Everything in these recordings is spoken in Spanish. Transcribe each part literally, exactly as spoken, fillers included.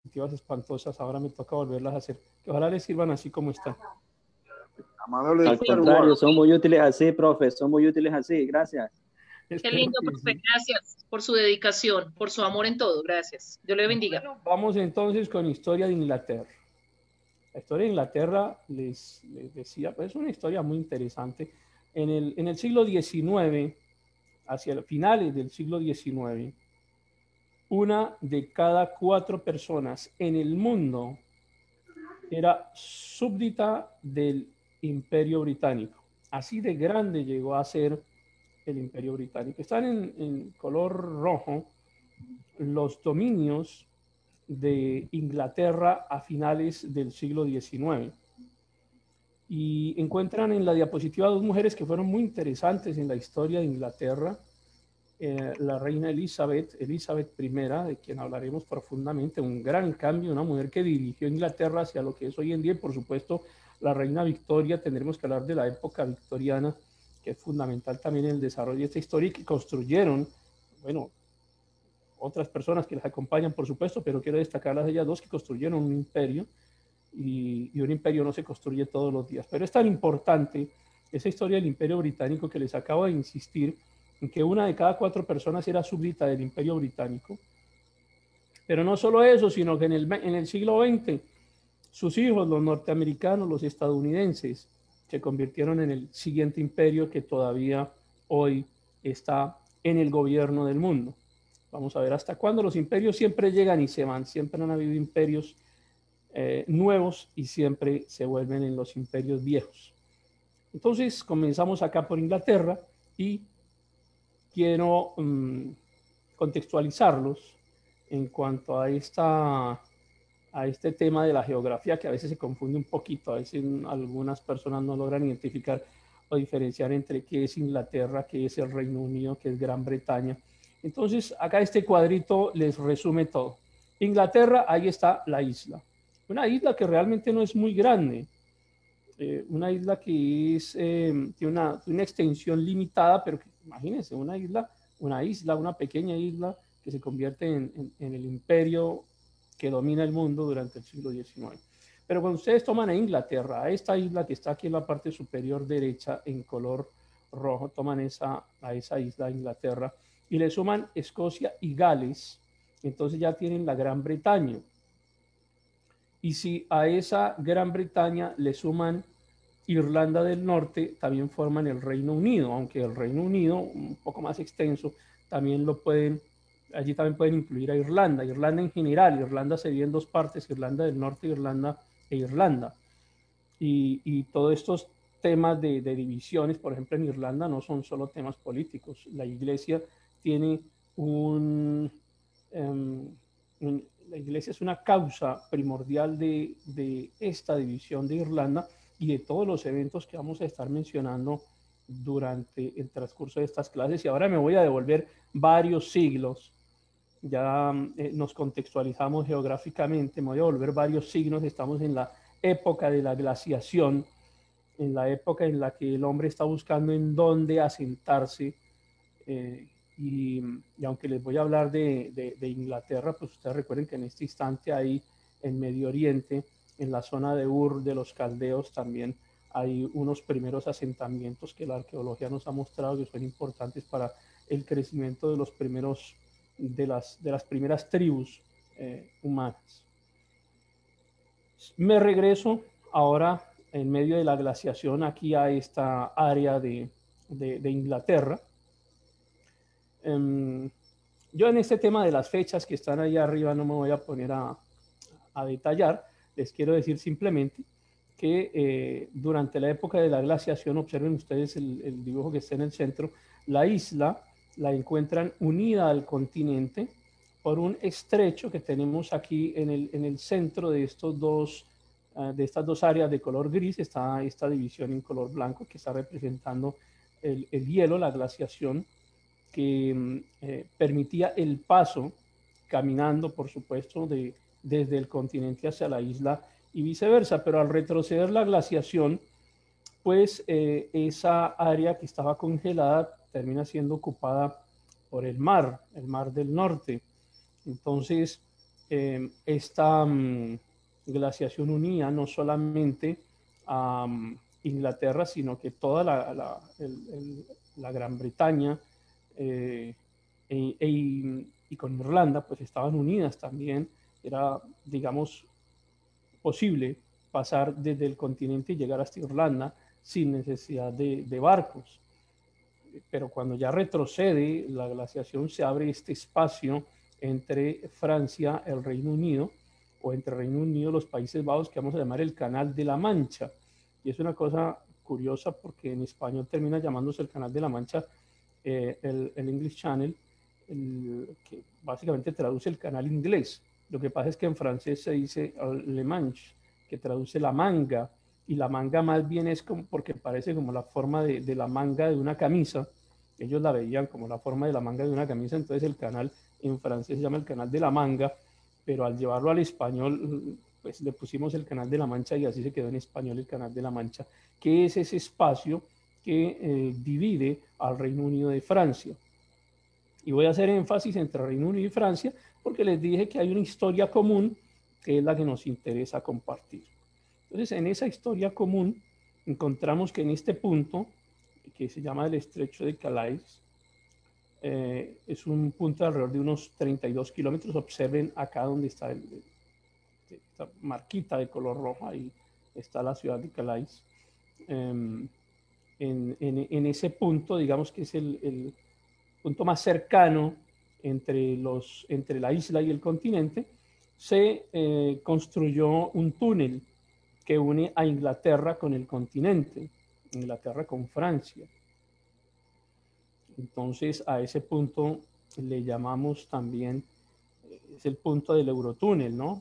espantosas, ahora me toca volverlas a hacer. Que ojalá les sirvan así como están. Amador Al contrario, son muy útiles así, profe, son muy útiles así, gracias. Qué Espero lindo, que profe. sí. Gracias por su dedicación, por su amor en todo. Gracias. Dios le bendiga. Bueno, vamos entonces con historia de Inglaterra. La historia de Inglaterra, les, les decía, pues es una historia muy interesante. En el, en el siglo diecinueve, hacia finales del siglo diecinueve, una de cada cuatro personas en el mundo era súbdita del Imperio Británico. Así de grande llegó a ser el Imperio Británico. Están en, en color rojo los dominios de Inglaterra a finales del siglo diecinueve. Y encuentran en la diapositiva dos mujeres que fueron muy interesantes en la historia de Inglaterra. Eh, la reina Elizabeth, Elizabeth primera, de quien hablaremos profundamente, un gran cambio, una mujer que dirigió Inglaterra hacia lo que es hoy en día, y por supuesto la reina Victoria. Tendremos que hablar de la época victoriana, que es fundamental también en el desarrollo de esta historia, y que construyeron, bueno, otras personas que las acompañan, por supuesto, pero quiero destacarlas ellas dos, que construyeron un imperio, y, y un imperio no se construye todos los días. Pero es tan importante esa historia del Imperio Británico que les acabo de insistir en que una de cada cuatro personas era súbdita del Imperio Británico. Pero no solo eso, sino que en el, en el siglo veinte sus hijos, los norteamericanos, los estadounidenses, se convirtieron en el siguiente imperio que todavía hoy está en el gobierno del mundo. Vamos a ver hasta cuándo. Los imperios siempre llegan y se van, siempre han habido imperios eh, nuevos y siempre se vuelven en los imperios viejos. Entonces comenzamos acá por Inglaterra y quiero um, contextualizarlos en cuanto a, esta, a este tema de la geografía, que a veces se confunde un poquito, a veces algunas personas no logran identificar o diferenciar entre qué es Inglaterra, qué es el Reino Unido, qué es Gran Bretaña. Entonces acá este cuadrito les resume todo. Inglaterra, ahí está la isla. Una isla que realmente no es muy grande, eh, una isla que es, eh, tiene una, una extensión limitada, pero que, imagínense, una isla, una isla, una pequeña isla que se convierte en, en, en el imperio que domina el mundo durante el siglo diecinueve. Pero cuando ustedes toman a Inglaterra, a esta isla que está aquí en la parte superior derecha en color rojo, toman esa, a esa isla Inglaterra y le suman Escocia y Gales, entonces ya tienen la Gran Bretaña. Y si a esa Gran Bretaña le suman Irlanda del Norte, también forman el Reino Unido, aunque el Reino Unido, un poco más extenso, también lo pueden, allí también pueden incluir a Irlanda. Irlanda en general, Irlanda se divide en dos partes, Irlanda del Norte, Irlanda e Irlanda. Y, y todos estos temas de, de divisiones, por ejemplo, en Irlanda no son solo temas políticos. La Iglesia tiene un... Um, un la Iglesia es una causa primordial de, de esta división de Irlanda y de todos los eventos que vamos a estar mencionando durante el transcurso de estas clases. Y ahora me voy a devolver varios siglos. Ya eh, nos contextualizamos geográficamente, me voy a devolver varios siglos. Estamos en la época de la glaciación, en la época en la que el hombre está buscando en dónde asentarse. Eh, Y, y aunque les voy a hablar de, de, de Inglaterra, pues ustedes recuerden que en este instante ahí en Medio Oriente, en la zona de Ur de los caldeos, también hay unos primeros asentamientos que la arqueología nos ha mostrado que son importantes para el crecimiento de los primeros, de las, de las primeras tribus eh, humanas. Me regreso ahora en medio de la glaciación aquí a esta área de, de, de Inglaterra. Um, yo en este tema de las fechas que están allá arriba no me voy a poner a, a detallar, les quiero decir simplemente que eh, durante la época de la glaciación, observen ustedes el, el dibujo que está en el centro, la isla la encuentran unida al continente por un estrecho que tenemos aquí en el, en el centro de, estos dos, uh, de estas dos áreas de color gris, está esta división en color blanco que está representando el, el hielo, la glaciación, que eh, permitía el paso caminando, por supuesto, de, desde el continente hacia la isla y viceversa, pero al retroceder la glaciación, pues eh, esa área que estaba congelada termina siendo ocupada por el mar, el mar del norte. Entonces, eh, esta um, glaciación unía no solamente a um, Inglaterra, sino que toda la, la, el, el, la Gran Bretaña eh, e, e, y con Irlanda, pues estaban unidas también. Era, digamos, posible pasar desde el continente y llegar hasta Irlanda sin necesidad de, de barcos. Pero cuando ya retrocede la glaciación, se abre este espacio entre Francia, el Reino Unido, o entre Reino Unido y los Países Bajos, que vamos a llamar el Canal de la Mancha. Y es una cosa curiosa porque en español termina llamándose el Canal de la Mancha eh, el, el English Channel, el, que básicamente traduce el canal inglés. Lo que pasa es que en francés se dice Le Manche, que traduce la manga, y la manga más bien es como, porque parece como la forma de, de la manga de una camisa. Ellos la veían como la forma de la manga de una camisa, entonces el canal en francés se llama el Canal de la Manga, pero al llevarlo al español, pues le pusimos el Canal de la Mancha y así se quedó en español el Canal de la Mancha, que es ese espacio que eh, divide al Reino Unido de Francia. Y voy a hacer énfasis entre Reino Unido y Francia porque les dije que hay una historia común que es la que nos interesa compartir. Entonces, en esa historia común encontramos que en este punto, que se llama el Estrecho de Calais, eh, es un punto de alrededor de unos treinta y dos kilómetros. Observen acá donde está el, esta marquita de color rojo, ahí está la ciudad de Calais. Eh, en, en, en ese punto, digamos que es el, el punto más cercano entre, los, entre la isla y el continente, se eh, construyó un túnel que une a Inglaterra con el continente, Inglaterra con Francia. Entonces a ese punto le llamamos también, es el punto del Eurotúnel, ¿no?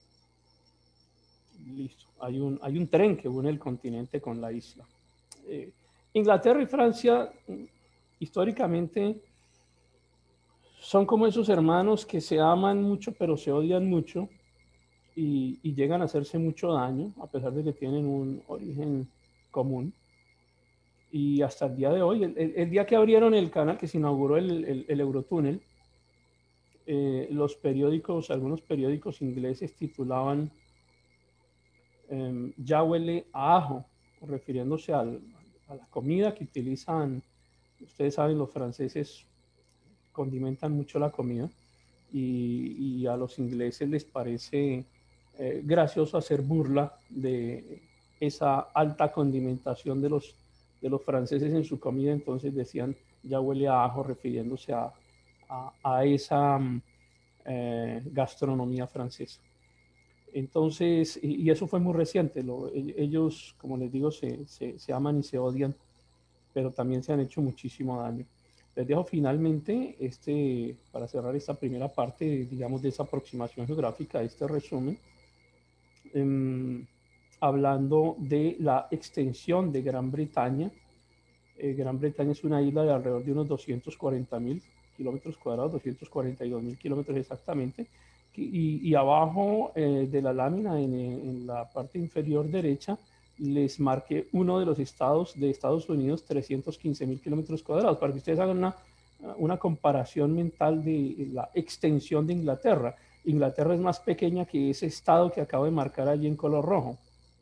Listo, hay un, hay un tren que une el continente con la isla. Eh, Inglaterra y Francia históricamente son como esos hermanos que se aman mucho pero se odian mucho y, y llegan a hacerse mucho daño a pesar de que tienen un origen común. Y hasta el día de hoy, el, el, el día que abrieron el canal, que se inauguró el, el, el Eurotúnel, eh, los periódicos, algunos periódicos ingleses titulaban eh, "Ya huele a ajo", refiriéndose al, a la comida que utilizan. Ustedes saben, los franceses condimentan mucho la comida y, y a los ingleses les parece eh, gracioso hacer burla de esa alta condimentación de los, de los franceses en su comida. Entonces decían "ya huele a ajo", refiriéndose a, a, a esa eh, gastronomía francesa. Entonces, y, y eso fue muy reciente. Lo, ellos, como les digo, se, se, se aman y se odian, pero también se han hecho muchísimo daño. Les dejo finalmente, este, para cerrar esta primera parte, digamos, de esa aproximación geográfica, este resumen, eh, hablando de la extensión de Gran Bretaña. Eh, Gran Bretaña es una isla de alrededor de unos doscientos cuarenta mil kilómetros cuadrados, doscientos cuarenta y dos mil kilómetros exactamente, y, y abajo eh, de la lámina, en, en la parte inferior derecha, les marqué uno de los estados de Estados Unidos, trescientos quince mil kilómetros cuadrados, para que ustedes hagan una, una comparación mental de la extensión de Inglaterra. Inglaterra es más pequeña que ese estado que acabo de marcar allí en color rojo.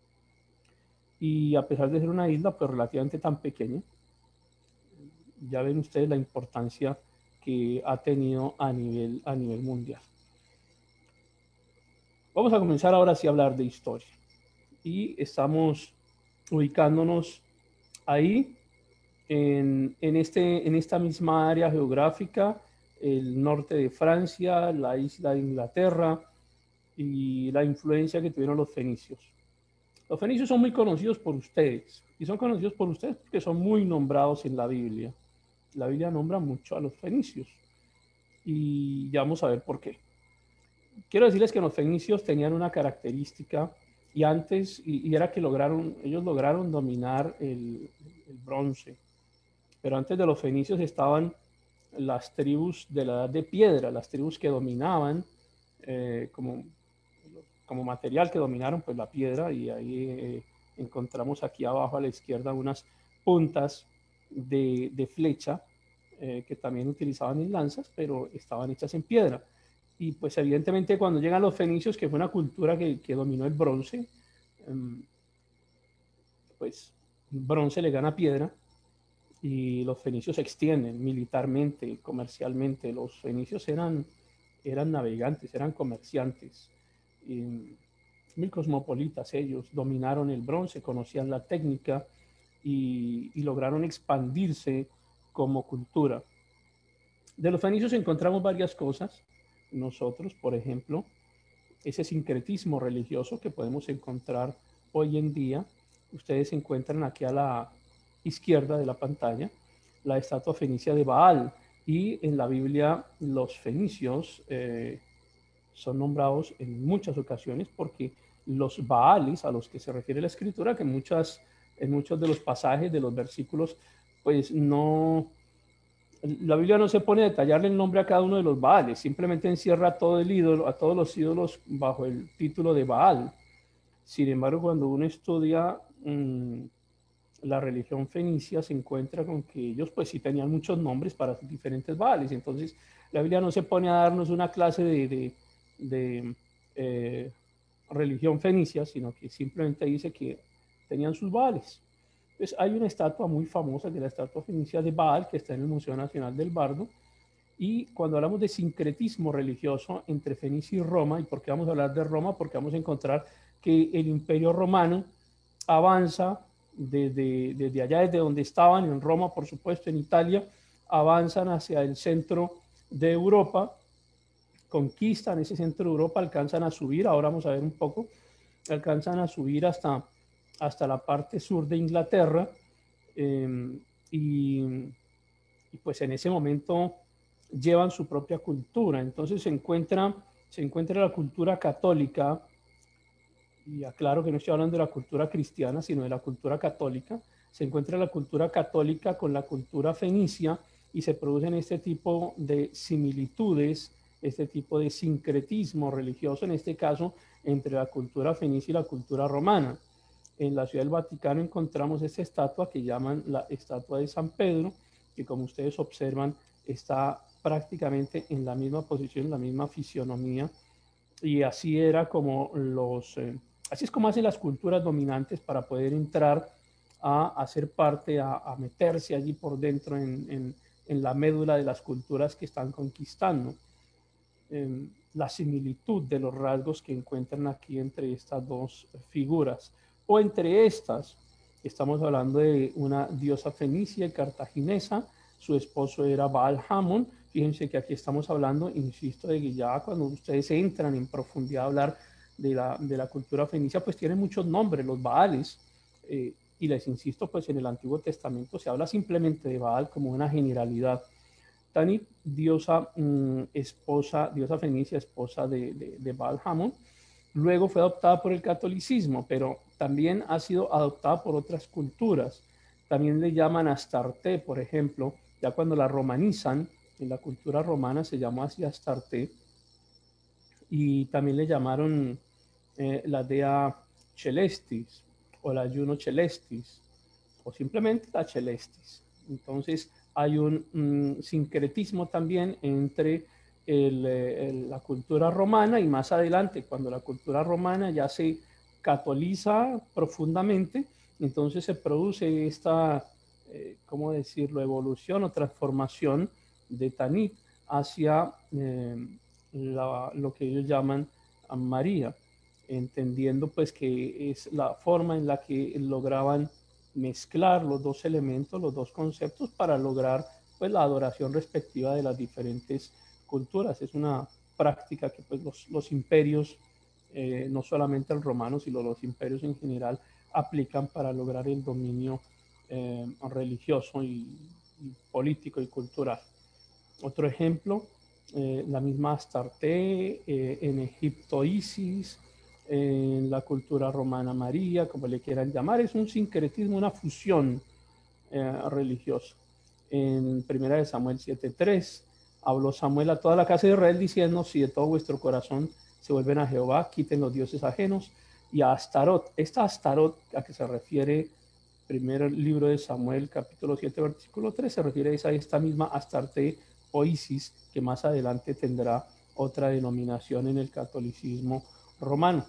Y a pesar de ser una isla, pues relativamente tan pequeña, ya ven ustedes la importancia que ha tenido a nivel, a nivel mundial. Vamos a comenzar ahora sí a hablar de historia. Y estamos ubicándonos ahí, en, en, este, en esta misma área geográfica, el norte de Francia, la isla de Inglaterra y la influencia que tuvieron los fenicios. Los fenicios son muy conocidos por ustedes, y son conocidos por ustedes porque son muy nombrados en la Biblia. La Biblia nombra mucho a los fenicios, y ya vamos a ver por qué. Quiero decirles que los fenicios tenían una característica, y antes, y, y era que lograron, ellos lograron dominar el, el bronce, pero antes de los fenicios estaban las tribus de la edad de piedra, las tribus que dominaban eh, como, como material, que dominaron pues la piedra, y ahí eh, encontramos aquí abajo a la izquierda unas puntas de, de flecha eh, que también utilizaban en lanzas, pero estaban hechas en piedra. y pues evidentemente cuando llegan los fenicios, que fue una cultura que, que dominó el bronce, um, pues bronce le gana piedra y los fenicios se extienden militarmente, comercialmente. Los fenicios eran, eran navegantes, eran comerciantes, y muy cosmopolitas ellos, dominaron el bronce, conocían la técnica y, y lograron expandirse como cultura. De los fenicios encontramos varias cosas. Nosotros, por ejemplo, ese sincretismo religioso que podemos encontrar hoy en día. Ustedes encuentran aquí a la izquierda de la pantalla la estatua fenicia de Baal, y en la Biblia los fenicios eh, son nombrados en muchas ocasiones porque los Baales a los que se refiere la escritura, que muchas, en muchos de los pasajes de los versículos, pues no, la Biblia no se pone a detallarle el nombre a cada uno de los Baales, simplemente encierra a todo el ídolo, a todos los ídolos bajo el título de Baal. Sin embargo, cuando uno estudia mmm, la religión fenicia, se encuentra con que ellos pues sí tenían muchos nombres para sus diferentes Baales. Entonces, la Biblia no se pone a darnos una clase de, de, de eh, religión fenicia, sino que simplemente dice que tenían sus Baales. Entonces, hay una estatua muy famosa, que es la estatua fenicia de Baal, que está en el Museo Nacional del Bardo. Y cuando hablamos de sincretismo religioso entre Fenicia y Roma, ¿y por qué vamos a hablar de Roma? Porque vamos a encontrar que el Imperio Romano avanza desde, desde allá, desde donde estaban, en Roma, por supuesto, en Italia, avanzan hacia el centro de Europa, conquistan ese centro de Europa, alcanzan a subir, ahora vamos a ver un poco, alcanzan a subir hasta, hasta la parte sur de Inglaterra, eh, y, y pues en ese momento llevan su propia cultura. Entonces se encuentra, se encuentra la cultura católica, y aclaro que no estoy hablando de la cultura cristiana, sino de la cultura católica. Se encuentra la cultura católica con la cultura fenicia y se producen este tipo de similitudes, este tipo de sincretismo religioso, en este caso, entre la cultura fenicia y la cultura romana. En la Ciudad del Vaticano encontramos esta estatua que llaman la estatua de San Pedro, que como ustedes observan está prácticamente en la misma posición, en la misma fisionomía, y así era como los, eh, así es como hacen las culturas dominantes para poder entrar a hacer parte, a, a meterse allí por dentro en, en, en la médula de las culturas que están conquistando. Eh, la similitud de los rasgos que encuentran aquí entre estas dos figuras, o entre estas, estamos hablando de una diosa fenicia y cartaginesa. Su esposo era Baal-Hamon. Fíjense que aquí estamos hablando, insisto, de que ya cuando ustedes entran en profundidad a hablar de la, de la cultura fenicia, pues tienen muchos nombres, los Baales, eh, y les insisto, pues en el Antiguo Testamento se habla simplemente de Baal como una generalidad. Tanit, diosa, mmm, esposa, diosa fenicia, esposa de, de, de Baal-Hamon, luego fue adoptada por el catolicismo, pero también ha sido adoptada por otras culturas. También le llaman Astarte, por ejemplo, ya cuando la romanizan, en la cultura romana se llamó así Astarte, y también le llamaron eh, la dea Celestis, o la Juno Celestis, o simplemente la Celestis. Entonces hay un um, sincretismo también entre el, el, la cultura romana, y más adelante, cuando la cultura romana ya se catoliza profundamente, entonces se produce esta, eh, ¿cómo decirlo?, evolución o transformación de Tanit hacia eh, la, lo que ellos llaman a María, entendiendo pues que es la forma en la que lograban mezclar los dos elementos, los dos conceptos, para lograr pues la adoración respectiva de las diferentes culturas. Es una práctica que pues los, los imperios, eh, no solamente el romano, sino los imperios en general, aplican para lograr el dominio eh, religioso y, y político y cultural. Otro ejemplo, eh, la misma Astarte, eh, en Egipto Isis, en la cultura romana María, como le quieran llamar, es un sincretismo, una fusión eh, religiosa. En primera de Samuel siete tres, habló Samuel a toda la casa de Israel diciendo: si de todo vuestro corazón se vuelven a Jehová, quiten los dioses ajenos, y a Astarot. Esta Astarot a que se refiere primer libro de Samuel, capítulo siete, versículo tres, se refiere a esta misma Astarte o Isis, que más adelante tendrá otra denominación en el catolicismo romano.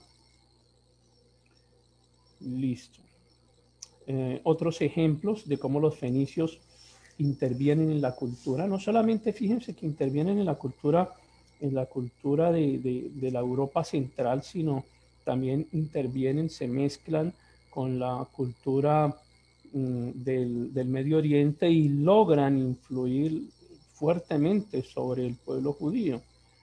Listo. Eh, otros ejemplos de cómo los fenicios intervienen en la cultura. No solamente, fíjense que intervienen en la cultura, en la cultura de, de, de la Europa central, sino también intervienen, se mezclan con la cultura mm, del, del Medio Oriente y logran influir fuertemente sobre el pueblo judío.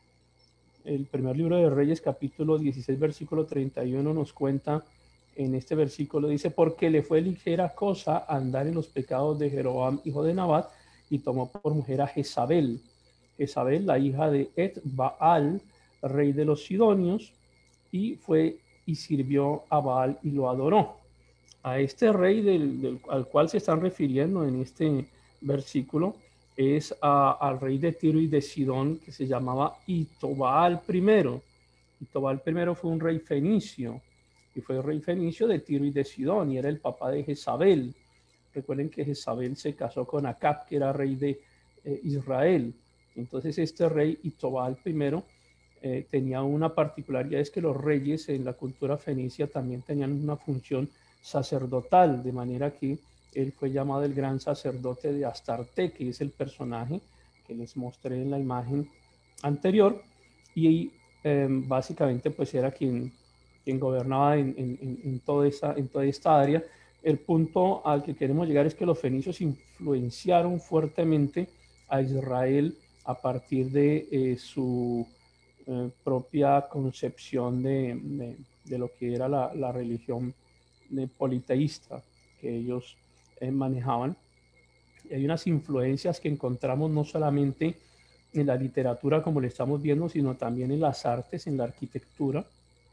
El primer libro de Reyes, capítulo dieciséis, versículo treinta y uno, nos cuenta en este versículo, dice, porque le fue ligera cosa andar en los pecados de Jeroboam, hijo de Nabat, y tomó por mujer a Jezabel. Jezabel, la hija de Et-Baal, rey de los Sidonios, y fue y sirvió a Baal y lo adoró. A este rey del, del, al cual se están refiriendo en este versículo es a, al rey de Tiro y de Sidón, que se llamaba Itobaal I. Itobaal I fue un rey fenicio, y fue el rey fenicio de Tiro y de Sidón, y era el papá de Jezabel. Recuerden que Jezabel se casó con Acab, que era rey de eh, Israel. Entonces este rey Itobaal I eh, tenía una particularidad, es que los reyes en la cultura fenicia también tenían una función sacerdotal, de manera que él fue llamado el gran sacerdote de Astarte, que es el personaje que les mostré en la imagen anterior, y eh, básicamente pues era quien, quien gobernaba en, en, en, toda esa, en toda esta área. El punto al que queremos llegar es que los fenicios influenciaron fuertemente a Israel a partir de eh, su eh, propia concepción de, de, de lo que era la, la religión de politeísta que ellos eh, manejaban. Y hay unas influencias que encontramos no solamente en la literatura como le estamos viendo, sino también en las artes, en la arquitectura.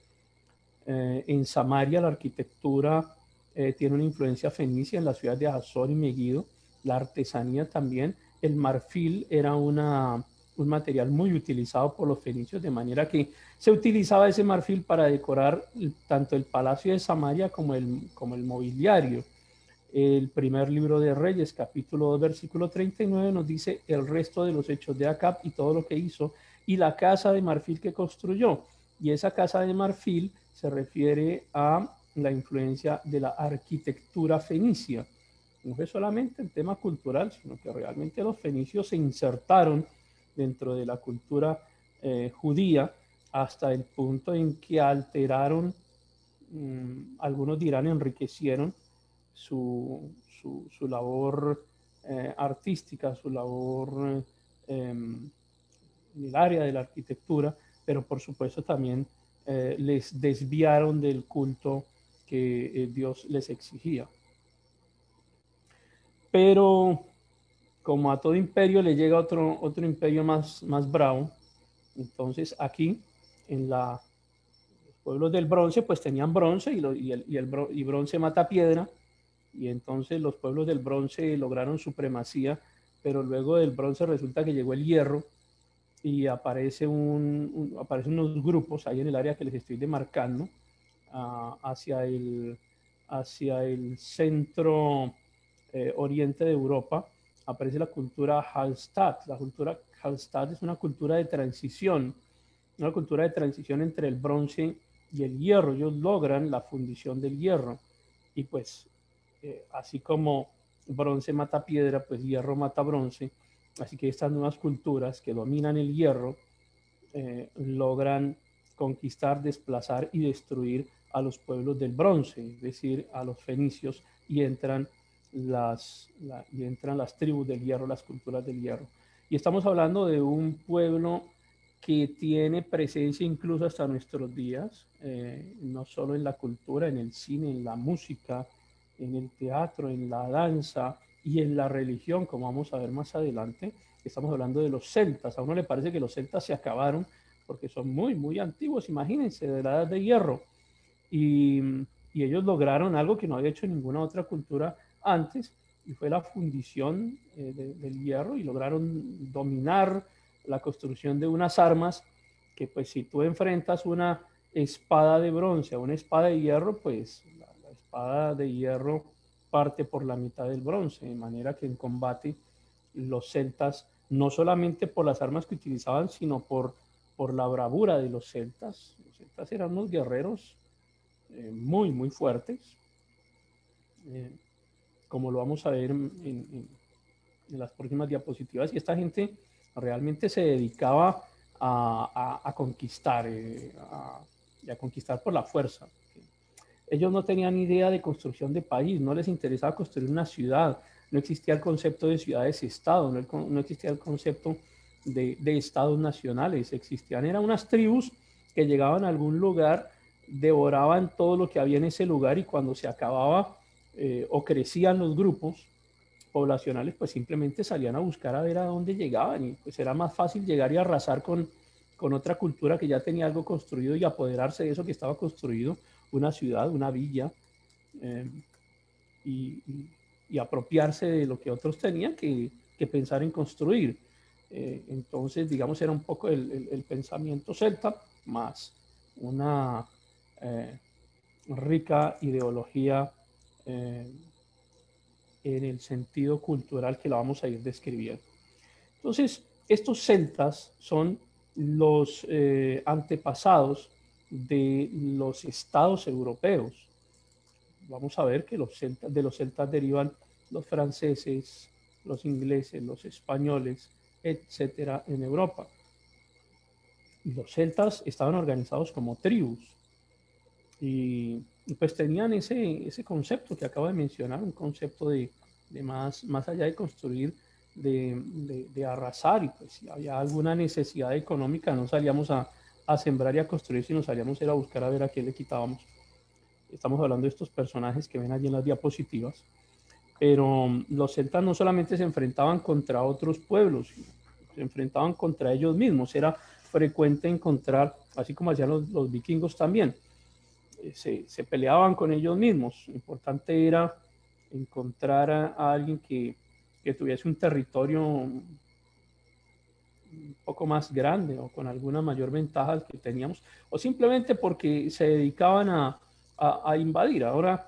Eh, en Samaria la arquitectura eh, tiene una influencia fenicia, en la ciudad de Hazor y Megiddo, la artesanía también. El marfil era una, un material muy utilizado por los fenicios, de manera que se utilizaba ese marfil para decorar tanto el palacio de Samaria como el, como el mobiliario. El primer libro de Reyes, capítulo dos, versículo treinta y nueve, nos dice el resto de los hechos de Acab y todo lo que hizo, y la casa de marfil que construyó. Y esa casa de marfil se refiere a la influencia de la arquitectura fenicia. No fue solamente el tema cultural, sino que realmente los fenicios se insertaron dentro de la cultura eh, judía hasta el punto en que alteraron, mmm, algunos dirán enriquecieron su, su, su labor eh, artística, su labor eh, en el área de la arquitectura, pero por supuesto también eh, les desviaron del culto que eh, Dios les exigía. Pero como a todo imperio le llega otro, otro imperio más, más bravo, entonces aquí en la, los pueblos del bronce pues tenían bronce y, lo, y, el, y, el, y bronce mata piedra, y entonces los pueblos del bronce lograron supremacía, pero luego del bronce resulta que llegó el hierro y aparece un, un, aparecen unos grupos ahí en el área que les estoy demarcando uh, hacia, el, hacia el centro eh, oriente de Europa. Aparece la cultura Hallstatt. La cultura Hallstatt es una cultura de transición, una cultura de transición entre el bronce y el hierro. Ellos logran la fundición del hierro y pues eh, así como bronce mata piedra, pues hierro mata bronce. Así que estas nuevas culturas que dominan el hierro eh, logran conquistar, desplazar y destruir a los pueblos del bronce, es decir, a los fenicios, y entran las, la, y entran las tribus del hierro, las culturas del hierro. Y estamos hablando de un pueblo que tiene presencia incluso hasta nuestros días, eh, no solo en la cultura, en el cine, en la música, en el teatro, en la danza y en la religión, como vamos a ver más adelante. Estamos hablando de los celtas. A uno le parece que los celtas se acabaron porque son muy, muy antiguos, imagínense, de la edad de hierro. Y, y ellos lograron algo que no había hecho ninguna otra cultura antes, y fue la fundición eh, de, del hierro, y lograron dominar la construcción de unas armas que, pues, si tú enfrentas una espada de bronce a una espada de hierro, pues la, la espada de hierro parte por la mitad del bronce, de manera que en combate los celtas, no solamente por las armas que utilizaban, sino por, por la bravura de los celtas. Los celtas eran unos guerreros eh, muy, muy fuertes, eh, como lo vamos a ver en, en, en las próximas diapositivas. Y esta gente realmente se dedicaba a, a, a conquistar, eh, a, y a conquistar por la fuerza. Ellos no tenían idea de construcción de país, no les interesaba construir una ciudad, no existía el concepto de ciudades-estado, no, no existía el concepto de, de estados nacionales, existían, eran unas tribus que llegaban a algún lugar, devoraban todo lo que había en ese lugar y cuando se acababa eh, o crecían los grupos poblacionales, pues simplemente salían a buscar a ver a dónde llegaban y pues era más fácil llegar y arrasar con, con otra cultura que ya tenía algo construido y apoderarse de eso que estaba construido, una ciudad, una villa, eh, y, y, y apropiarse de lo que otros tenían que, que pensar en construir. Eh, entonces, digamos, era un poco el, el, el pensamiento celta más una eh, rica ideología eh, en el sentido cultural que la vamos a ir describiendo. Entonces, estos celtas son los eh, antepasados de los estados europeos. Vamos a ver que los celtas, de los celtas derivan los franceses, los ingleses, los españoles, etcétera, en Europa. Y los celtas estaban organizados como tribus. Y, y pues tenían ese, ese concepto que acabo de mencionar, un concepto de, de más, más allá de construir, de, de, de arrasar. Y pues si había alguna necesidad económica, no salíamos a, a sembrar y a construir, sino salíamos a buscar a ver a quién le quitábamos. Estamos hablando de estos personajes que ven allí en las diapositivas. Pero los celtas no solamente se enfrentaban contra otros pueblos, se enfrentaban contra ellos mismos. Era frecuente encontrar, así como hacían los, los vikingos también, se, se peleaban con ellos mismos. Lo importante era encontrar a, a alguien que, que tuviese un territorio un poco más grande o con alguna mayor ventaja que teníamos, o simplemente porque se dedicaban a, a, a invadir. Ahora,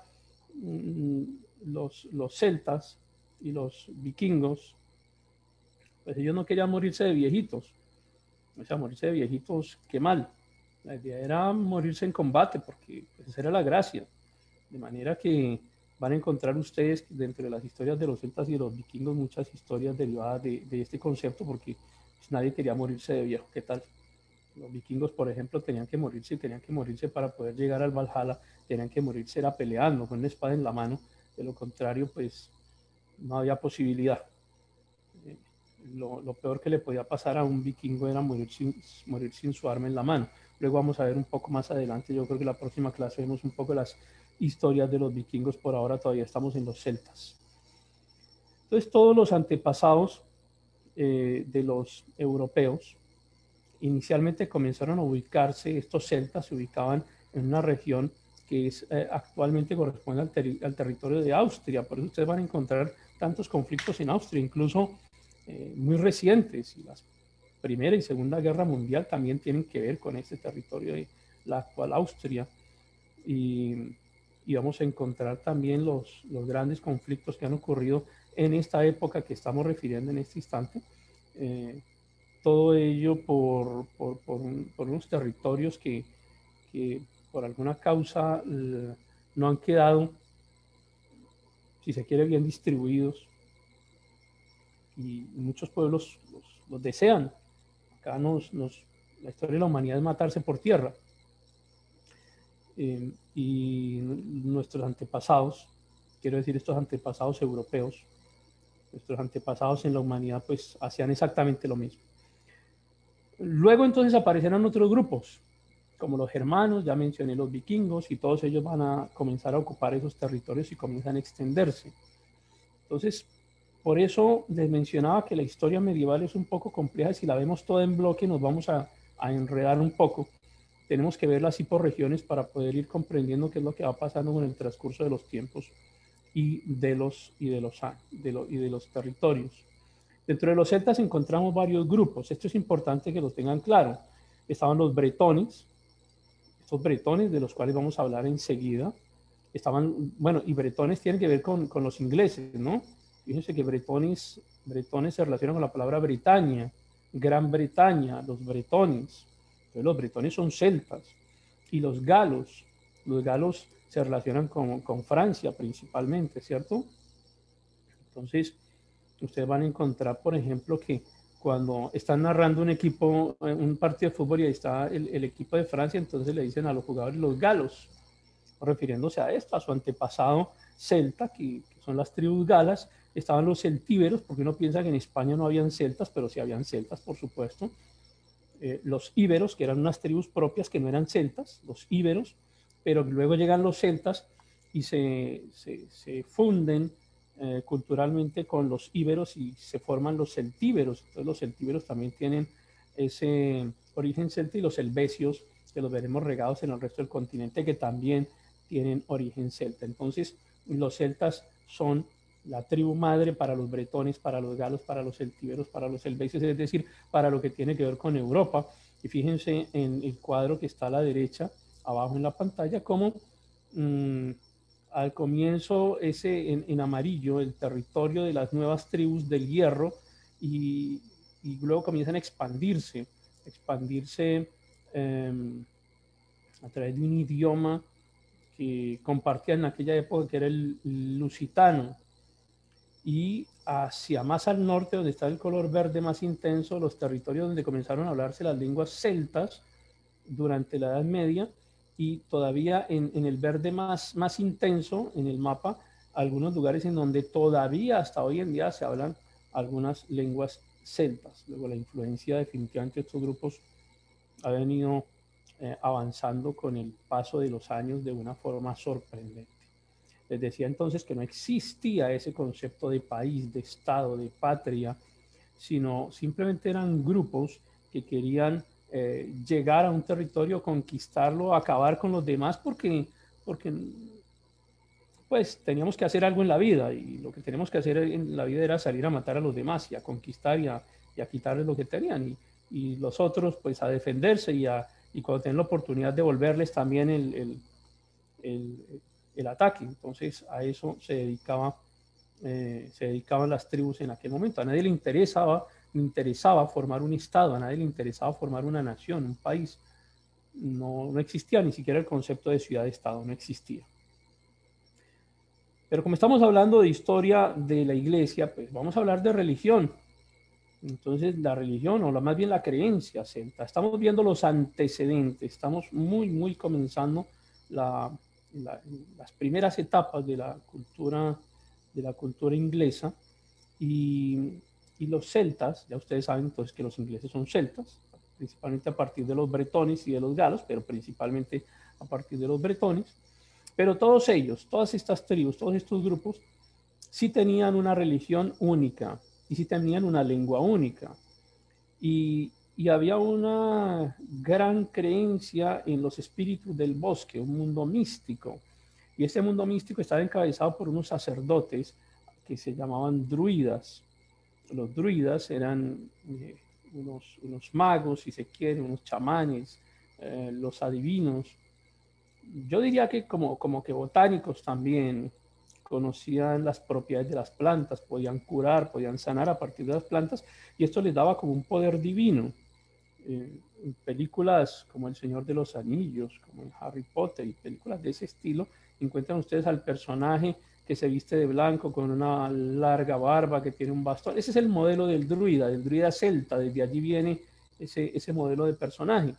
los, los celtas y los vikingos, pues ellos no querían morirse de viejitos, o sea, morirse de viejitos, qué mal. La idea era morirse en combate, porque pues, esa era la gracia. De manera que van a encontrar ustedes dentro de las historias de los celtas y de los vikingos muchas historias derivadas de, de este concepto, porque pues, nadie quería morirse de viejo. ¿Qué tal? Los vikingos, por ejemplo, tenían que morirse y tenían que morirse para poder llegar al Valhalla, tenían que morirse era peleando con una espada en la mano. De lo contrario, pues no había posibilidad. Eh, lo, lo peor que le podía pasar a un vikingo era morir sin, morir sin su arma en la mano. Luego vamos a ver un poco más adelante, yo creo que la próxima clase vemos un poco las historias de los vikingos. Por ahora todavía estamos en los celtas. Entonces todos los antepasados eh, de los europeos inicialmente comenzaron a ubicarse, estos celtas se ubicaban en una región que es, eh, actualmente corresponde al, ter al territorio de Austria. Por eso ustedes van a encontrar tantos conflictos en Austria, incluso eh, muy recientes. Y la Primera y Segunda Guerra Mundial también tienen que ver con este territorio de la actual Austria. Y, y vamos a encontrar también los, los grandes conflictos que han ocurrido en esta época que estamos refiriendo en este instante. Eh, todo ello por, por, por, un, por unos territorios que, que por alguna causa eh, no han quedado, si se quiere, bien distribuidos, y muchos pueblos los, los desean. Acá nos, nos, la historia de la humanidad es matarse por tierra, eh, y nuestros antepasados, quiero decir estos antepasados europeos, nuestros antepasados en la humanidad pues hacían exactamente lo mismo. Luego entonces aparecieron otros grupos, como los germanos, ya mencioné los vikingos, y todos ellos van a comenzar a ocupar esos territorios y comienzan a extenderse. Entonces, por eso les mencionaba que la historia medieval es un poco compleja, y si la vemos toda en bloque nos vamos a, a enredar un poco. Tenemos que verla así por regiones para poder ir comprendiendo qué es lo que va pasando con el transcurso de los tiempos y de los, y de los, de lo, y de los territorios. Dentro de los celtas encontramos varios grupos. Esto es importante que lo tengan claro. Estaban los bretones, estos bretones de los cuales vamos a hablar enseguida. Estaban, bueno, y bretones tienen que ver con, con los ingleses, ¿no? Fíjense que bretones, bretones se relacionan con la palabra Britania, Gran Bretaña, los bretones. Entonces los bretones son celtas y los galos, los galos se relacionan con, con Francia principalmente, ¿cierto? Entonces, ustedes van a encontrar, por ejemplo, que cuando están narrando un equipo, un partido de fútbol y ahí está el, el equipo de Francia, entonces le dicen a los jugadores los galos, refiriéndose a esto, a su antepasado celta, que, que son las tribus galas. Estaban los celtíberos, porque uno piensa que en España no habían celtas, pero sí habían celtas, por supuesto. Eh, los íberos, que eran unas tribus propias que no eran celtas, los íberos, pero luego llegan los celtas y se, se, se funden eh, culturalmente con los íberos y se forman los celtíberos. Entonces los celtíberos también tienen ese origen celta, y los helvecios, que los veremos regados en el resto del continente, que también tienen origen celta. Entonces los celtas son la tribu madre para los bretones, para los galos, para los celtíberos, para los helvecios, es decir, para lo que tiene que ver con Europa. Y fíjense en el cuadro que está a la derecha, abajo en la pantalla, como mmm, al comienzo ese en, en amarillo, el territorio de las nuevas tribus del hierro, y, y luego comienzan a expandirse, expandirse eh, a través de un idioma que compartían en aquella época, que era el lusitano. Y hacia más al norte, donde está el color verde más intenso, los territorios donde comenzaron a hablarse las lenguas celtas durante la Edad Media, y todavía en, en el verde más, más intenso en el mapa, algunos lugares en donde todavía hasta hoy en día se hablan algunas lenguas celtas. Luego la influencia definitivamente de estos grupos ha venido eh, avanzando con el paso de los años de una forma sorprendente. Les decía entonces que no existía ese concepto de país, de estado, de patria, sino simplemente eran grupos que querían eh, llegar a un territorio, conquistarlo, acabar con los demás, porque, porque pues teníamos que hacer algo en la vida, y lo que teníamos que hacer en la vida era salir a matar a los demás y a conquistar y a, y a quitarles lo que tenían, y, y los otros pues a defenderse, y, a, y cuando tenían la oportunidad devolverles también el, el, el el ataque. Entonces a eso se dedicaba, eh, se dedicaban las tribus en aquel momento. A nadie le interesaba, le interesaba formar un estado, a nadie le interesaba formar una nación, un país. No, no existía ni siquiera el concepto de ciudad-estado, no existía. Pero como estamos hablando de historia de la iglesia, pues vamos a hablar de religión. Entonces la religión, o la, más bien la creencia celta, estamos viendo los antecedentes, estamos muy, muy comenzando la La, las primeras etapas de la cultura, de la cultura inglesa, y, y los celtas, ya ustedes saben entonces que los ingleses son celtas, principalmente a partir de los bretones y de los galos, pero principalmente a partir de los bretones. Pero todos ellos, todas estas tribus, todos estos grupos, sí tenían una religión única y sí tenían una lengua única. Y, y había una gran creencia en los espíritus del bosque, un mundo místico. Y este mundo místico estaba encabezado por unos sacerdotes que se llamaban druidas. Los druidas eran eh, unos, unos magos, si se quiere, unos chamanes, eh, los adivinos. Yo diría que como, como que botánicos también, conocían las propiedades de las plantas, podían curar, podían sanar a partir de las plantas, y esto les daba como un poder divino. Eh, en películas como El Señor de los Anillos, como en Harry Potter y películas de ese estilo, encuentran ustedes al personaje que se viste de blanco con una larga barba, que tiene un bastón. Ese es el modelo del druida, del druida celta. Desde allí viene ese, ese modelo de personaje,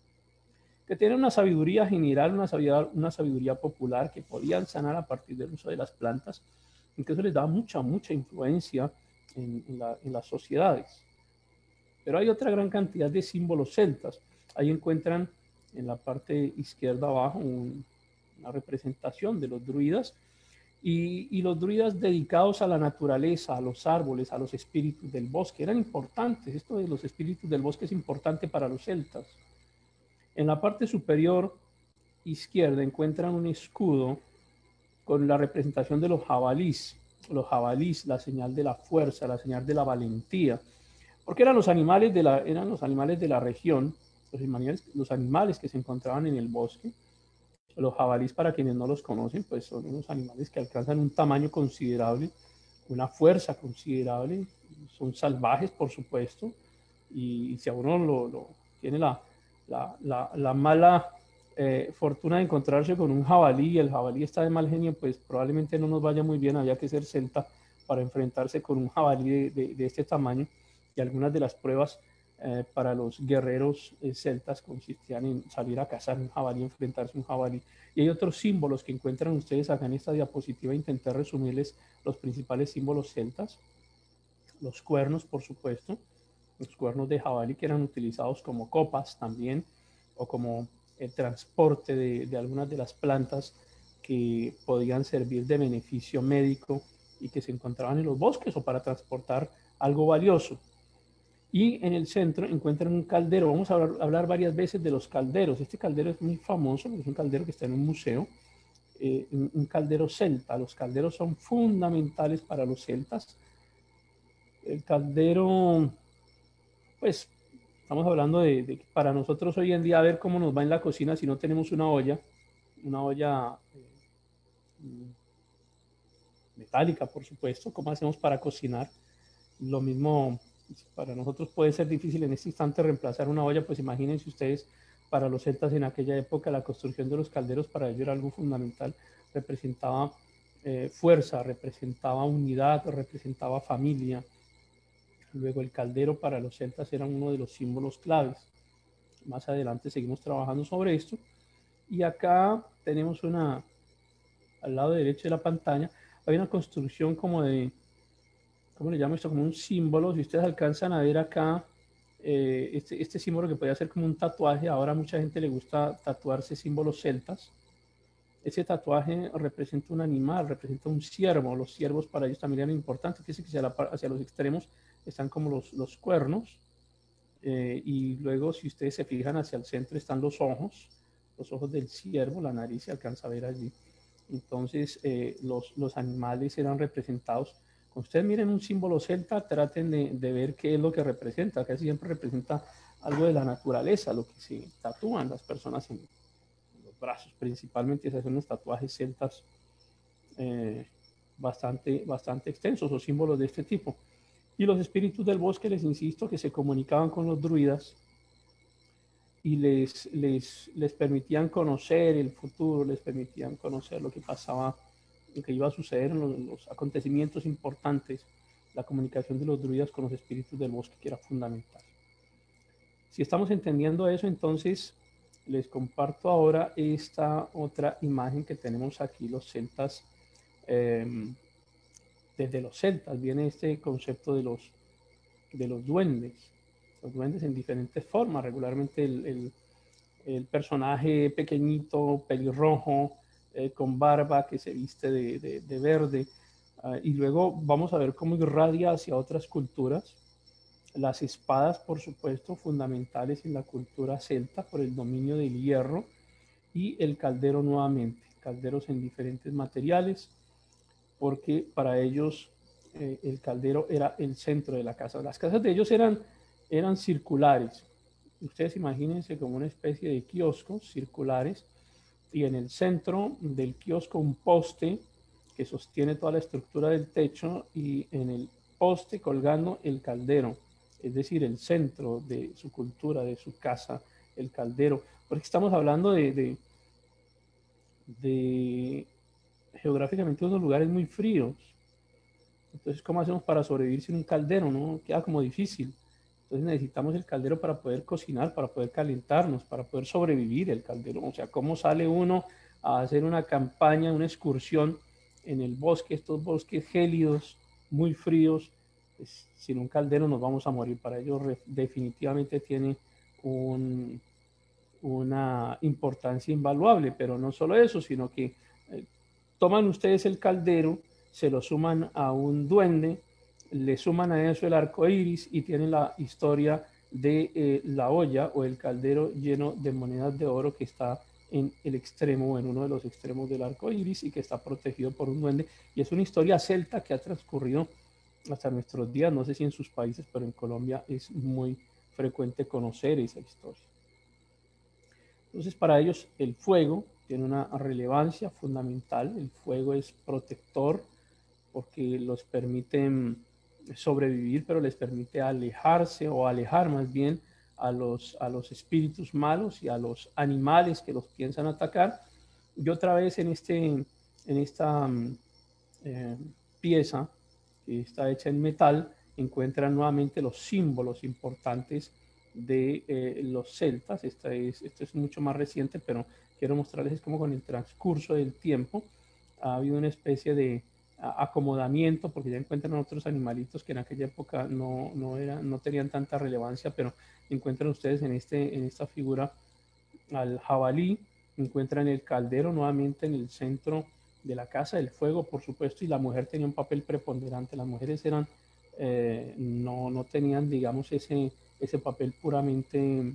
que tiene una sabiduría general, una sabiduría, una sabiduría popular, que podían sanar a partir del uso de las plantas, y que eso les daba mucha, mucha influencia en, en, la, en las sociedades. Pero hay otra gran cantidad de símbolos celtas. Ahí encuentran en la parte izquierda abajo un, una representación de los druidas, y, y los druidas dedicados a la naturaleza, a los árboles, a los espíritus del bosque. Eran importantes. Esto de los espíritus del bosque es importante para los celtas. En la parte superior izquierda encuentran un escudo con la representación de los jabalís. Los jabalís, la señal de la fuerza, la señal de la valentía. Porque eran los animales de la, eran los animales de la región, los animales, los animales que se encontraban en el bosque. Los jabalís, para quienes no los conocen, pues son unos animales que alcanzan un tamaño considerable, una fuerza considerable, son salvajes, por supuesto, y, y si a uno lo, lo tiene la, la, la, la mala eh, fortuna de encontrarse con un jabalí, y el jabalí está de mal genio, pues probablemente no nos vaya muy bien. Había que ser celta para enfrentarse con un jabalí de, de, de este tamaño, y algunas de las pruebas eh, para los guerreros eh, celtas consistían en salir a cazar un jabalí, enfrentarse a un jabalí. Y hay otros símbolos que encuentran ustedes acá en esta diapositiva. Intenté resumirles los principales símbolos celtas. Los cuernos, por supuesto, los cuernos de jabalí, que eran utilizados como copas también, o como el transporte de, de algunas de las plantas que podían servir de beneficio médico y que se encontraban en los bosques, o para transportar algo valioso. Y en el centro encuentran un caldero. Vamos a hablar, hablar varias veces de los calderos. Este caldero es muy famoso, es un caldero que está en un museo, eh, un, un caldero celta. Los calderos son fundamentales para los celtas. El caldero, pues, estamos hablando de, de para nosotros hoy en día, a ver cómo nos va en la cocina si no tenemos una olla, una olla eh, metálica, por supuesto. ¿Cómo hacemos para cocinar? Lo mismo, para nosotros puede ser difícil en este instante reemplazar una olla, pues imagínense ustedes, para los celtas en aquella época la construcción de los calderos para ellos era algo fundamental. Representaba eh, fuerza, representaba unidad, representaba familia. Luego el caldero para los celtas era uno de los símbolos claves. Más adelante seguimos trabajando sobre esto. Y acá tenemos una, al lado derecho de la pantalla, hay una construcción como de, ¿cómo le llamo esto? Como un símbolo. Si ustedes alcanzan a ver acá, eh, este, este símbolo que podría ser como un tatuaje. Ahora a mucha gente le gusta tatuarse símbolos celtas. Ese tatuaje representa un animal, representa un ciervo. Los ciervos para ellos también eran importantes. Fíjense que hacia, la, hacia los extremos están como los, los cuernos. Eh, y luego, si ustedes se fijan, hacia el centro están los ojos, los ojos del ciervo, la nariz se alcanza a ver allí. Entonces, eh, los, los animales eran representados. Cuando ustedes miren un símbolo celta, traten de, de ver qué es lo que representa. Casi siempre representa algo de la naturaleza, lo que se tatúan las personas en, en los brazos. Principalmente se hacen unos tatuajes celtas eh, bastante, bastante extensos, o símbolos de este tipo. Y los espíritus del bosque, les insisto, que se comunicaban con los druidas y les, les, les permitían conocer el futuro, les permitían conocer lo que pasaba, lo que iba a suceder en los, los acontecimientos importantes. La comunicación de los druidas con los espíritus del bosque, que era fundamental. Si estamos entendiendo eso, entonces les comparto ahora esta otra imagen que tenemos aquí, los celtas. Eh, desde los celtas viene este concepto de los, de los duendes. Los duendes en diferentes formas. Regularmente el, el, el personaje pequeñito, pelirrojo, eh, con barba, que se viste de, de, de verde. Uh, y luego vamos a ver cómo irradia hacia otras culturas. Las espadas, por supuesto, fundamentales en la cultura celta por el dominio del hierro. Y el caldero nuevamente. Calderos en diferentes materiales, porque para ellos eh, el caldero era el centro de la casa. Las casas de ellos eran, eran circulares. Ustedes imagínense como una especie de kioscos circulares, y en el centro del kiosco un poste que sostiene toda la estructura del techo, y en el poste colgando el caldero, es decir, el centro de su cultura, de su casa, el caldero. Porque estamos hablando de, de, de geográficamente unos lugares muy fríos. Entonces, ¿cómo hacemos para sobrevivir sin un caldero? No queda como difícil. Entonces necesitamos el caldero para poder cocinar, para poder calentarnos, para poder sobrevivir el caldero. O sea, ¿cómo sale uno a hacer una campaña, una excursión en el bosque, estos bosques gélidos, muy fríos? Pues, sin un caldero nos vamos a morir. Para ello definitivamente tiene un, una importancia invaluable. Pero no solo eso, sino que eh, toman ustedes el caldero, se lo suman a un duende, le suman a eso el arco iris, y tienen la historia de eh, la olla o el caldero lleno de monedas de oro, que está en el extremo, en uno de los extremos del arco iris, y que está protegido por un duende. Y es una historia celta que ha transcurrido hasta nuestros días. No sé si en sus países, pero en Colombia es muy frecuente conocer esa historia. Entonces, para ellos el fuego tiene una relevancia fundamental. El fuego es protector porque los permite sobrevivir, pero les permite alejarse, o alejar más bien a los, a los espíritus malos y a los animales que los piensan atacar. Y otra vez en, este, en esta eh, pieza que está hecha en metal, encuentran nuevamente los símbolos importantes de eh, los celtas. Esta es, esto es mucho más reciente, pero quiero mostrarles es como con el transcurso del tiempo ha habido una especie de acomodamiento, porque ya encuentran otros animalitos que en aquella época no, no, era, no tenían tanta relevancia, pero encuentran ustedes en, este, en esta figura al jabalí, encuentran el caldero nuevamente en el centro de la casa, el fuego por supuesto, y la mujer tenía un papel preponderante. Las mujeres eran, eh, no, no tenían, digamos, ese, ese papel puramente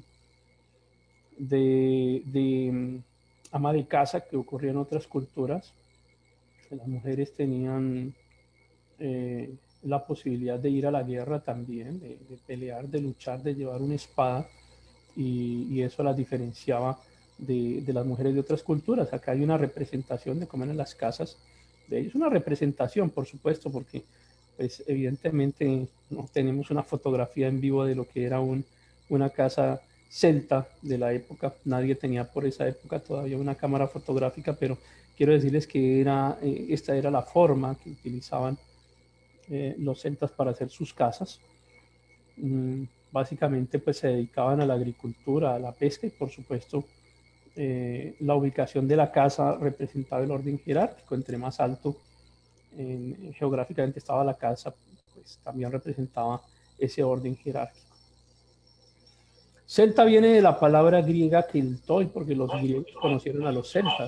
de, de ama de casa que ocurría en otras culturas. Las mujeres tenían eh, la posibilidad de ir a la guerra también, de, de pelear, de luchar, de llevar una espada, y, y eso las diferenciaba de, de las mujeres de otras culturas. Acá hay una representación de cómo eran las casas de ellos, una representación, por supuesto, porque pues evidentemente no tenemos una fotografía en vivo de lo que era un, una casa celta de la época. Nadie tenía por esa época todavía una cámara fotográfica, pero quiero decirles que era, eh, esta era la forma que utilizaban eh, los celtas para hacer sus casas. Mm, básicamente pues se dedicaban a la agricultura, a la pesca, y por supuesto eh, la ubicación de la casa representaba el orden jerárquico. Entre más alto en, geográficamente estaba la casa, pues también representaba ese orden jerárquico. Celta viene de la palabra griega keltoi, porque los griegos conocieron a los celtas.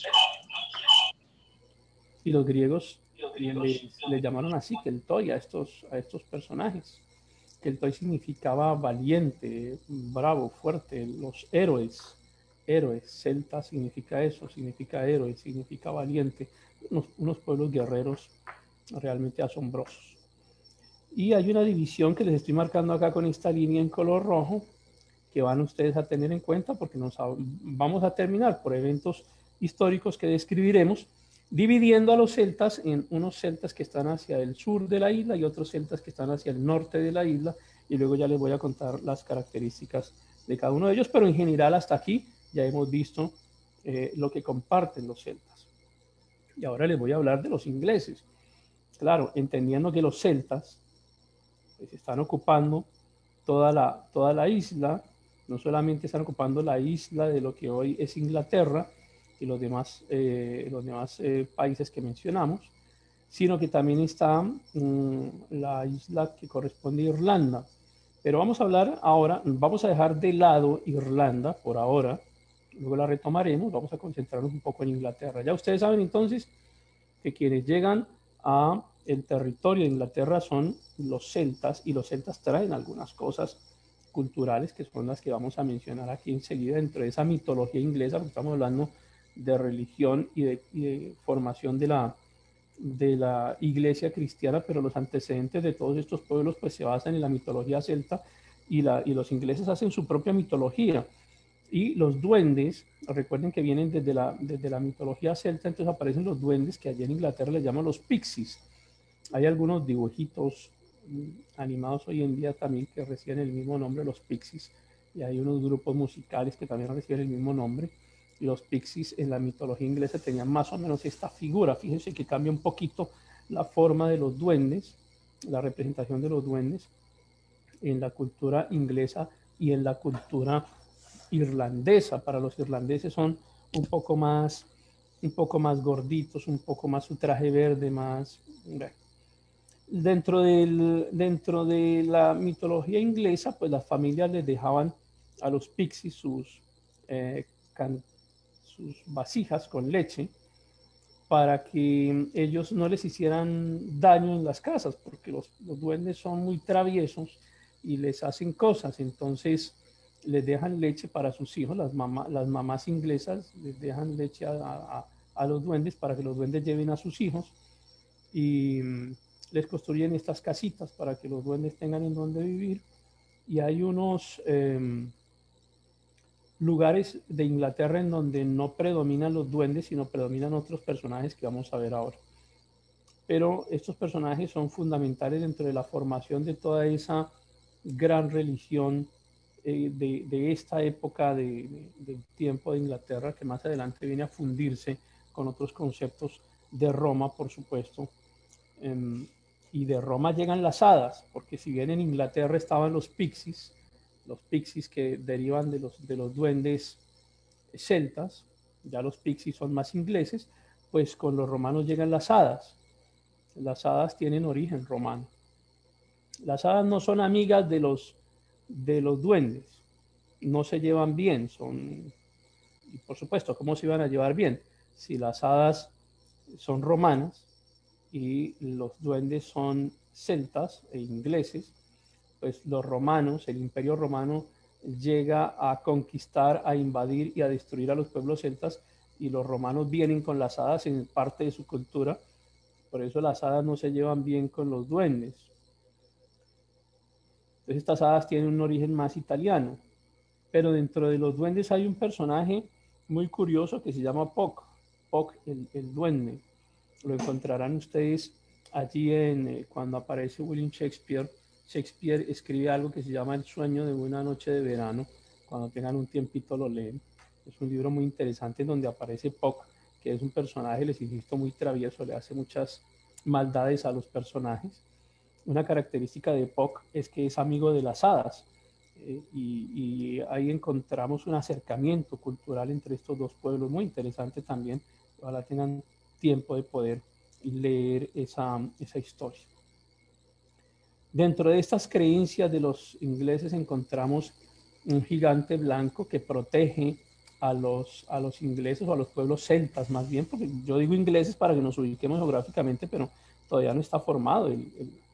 Y los griegos les, les llamaron así, keltoi, a estos, a estos personajes. Keltoi significaba valiente, bravo, fuerte, los héroes. Héroes, celta significa eso, significa héroe, significa valiente. Unos, unos pueblos guerreros realmente asombrosos. Y hay una división que les estoy marcando acá con esta línea en color rojo, que van ustedes a tener en cuenta, porque nos vamos a terminar por eventos históricos que describiremos, dividiendo a los celtas en unos celtas que están hacia el sur de la isla y otros celtas que están hacia el norte de la isla, y luego ya les voy a contar las características de cada uno de ellos, pero en general hasta aquí ya hemos visto eh, lo que comparten los celtas. Y ahora les voy a hablar de los ingleses. Claro, entendiendo que los celtas pues, están ocupando toda la, toda la isla, no solamente están ocupando la isla de lo que hoy es Inglaterra y los demás, eh, los demás eh, países que mencionamos, sino que también está mmm, la isla que corresponde a Irlanda. Pero vamos a hablar ahora, vamos a dejar de lado Irlanda por ahora, luego la retomaremos, vamos a concentrarnos un poco en Inglaterra. Ya ustedes saben entonces que quienes llegan a el territorio de Inglaterra son los celtas, y los celtas traen algunas cosas culturales que son las que vamos a mencionar aquí enseguida dentro de esa mitología inglesa, porque estamos hablando de religión y de, y de formación de la, de la iglesia cristiana, pero los antecedentes de todos estos pueblos pues se basan en la mitología celta, y, la, y los ingleses hacen su propia mitología. Y los duendes, recuerden que vienen desde la, desde la mitología celta, entonces aparecen los duendes que allí en Inglaterra les llaman los pixies. Hay algunos dibujitos animados hoy en día también que reciben el mismo nombre, los pixies, y hay unos grupos musicales que también reciben el mismo nombre. Y los pixies en la mitología inglesa tenían más o menos esta figura. Fíjense que cambia un poquito la forma de los duendes, la representación de los duendes en la cultura inglesa y en la cultura irlandesa. Para los irlandeses son un poco más, un poco más gorditos, un poco más su traje verde, más... Bueno. Dentro, del, dentro de la mitología inglesa, pues las familias les dejaban a los pixies sus, eh, can, sus vasijas con leche para que ellos no les hicieran daño en las casas, porque los, los duendes son muy traviesos y les hacen cosas. Entonces les dejan leche para sus hijos, las, mamá, las mamás inglesas les dejan leche a, a, a los duendes para que los duendes lleven a sus hijos, y les construyen estas casitas para que los duendes tengan en donde vivir. Y hay unos eh, lugares de Inglaterra en donde no predominan los duendes, sino predominan otros personajes que vamos a ver ahora. Pero estos personajes son fundamentales dentro de la formación de toda esa gran religión eh, de, de esta época de, de, del tiempo de Inglaterra, que más adelante viene a fundirse con otros conceptos de Roma, por supuesto. Eh, y de Roma llegan las hadas, porque si bien en Inglaterra estaban los pixies, los pixies que derivan de los, de los duendes celtas, ya los pixies son más ingleses, pues con los romanos llegan las hadas. Las hadas tienen origen romano. Las hadas no son amigas de los, de los duendes, no se llevan bien, son, y por supuesto, ¿cómo se iban a llevar bien? Si las hadas son romanas y los duendes son celtas e ingleses, pues los romanos, el imperio romano llega a conquistar, a invadir y a destruir a los pueblos celtas, y los romanos vienen con las hadas en parte de su cultura. Por eso las hadas no se llevan bien con los duendes. Entonces estas hadas tienen un origen más italiano. Pero dentro de los duendes hay un personaje muy curioso que se llama Puck. Puck, el, el duende. Lo encontrarán ustedes allí en, eh, cuando aparece William Shakespeare. Shakespeare escribe algo que se llama El sueño de una noche de verano. Cuando tengan un tiempito lo leen. Es un libro muy interesante en donde aparece Puck, que es un personaje, les insisto, muy travieso, le hace muchas maldades a los personajes. Una característica de Puck es que es amigo de las hadas, eh, y, y ahí encontramos un acercamiento cultural entre estos dos pueblos muy interesante también. Ojalá tengan tiempo de poder leer esa, esa historia. Dentro de estas creencias de los ingleses encontramos un gigante blanco que protege a los, a los ingleses o a los pueblos celtas más bien, porque yo digo ingleses para que nos ubiquemos geográficamente, pero todavía no está formado el,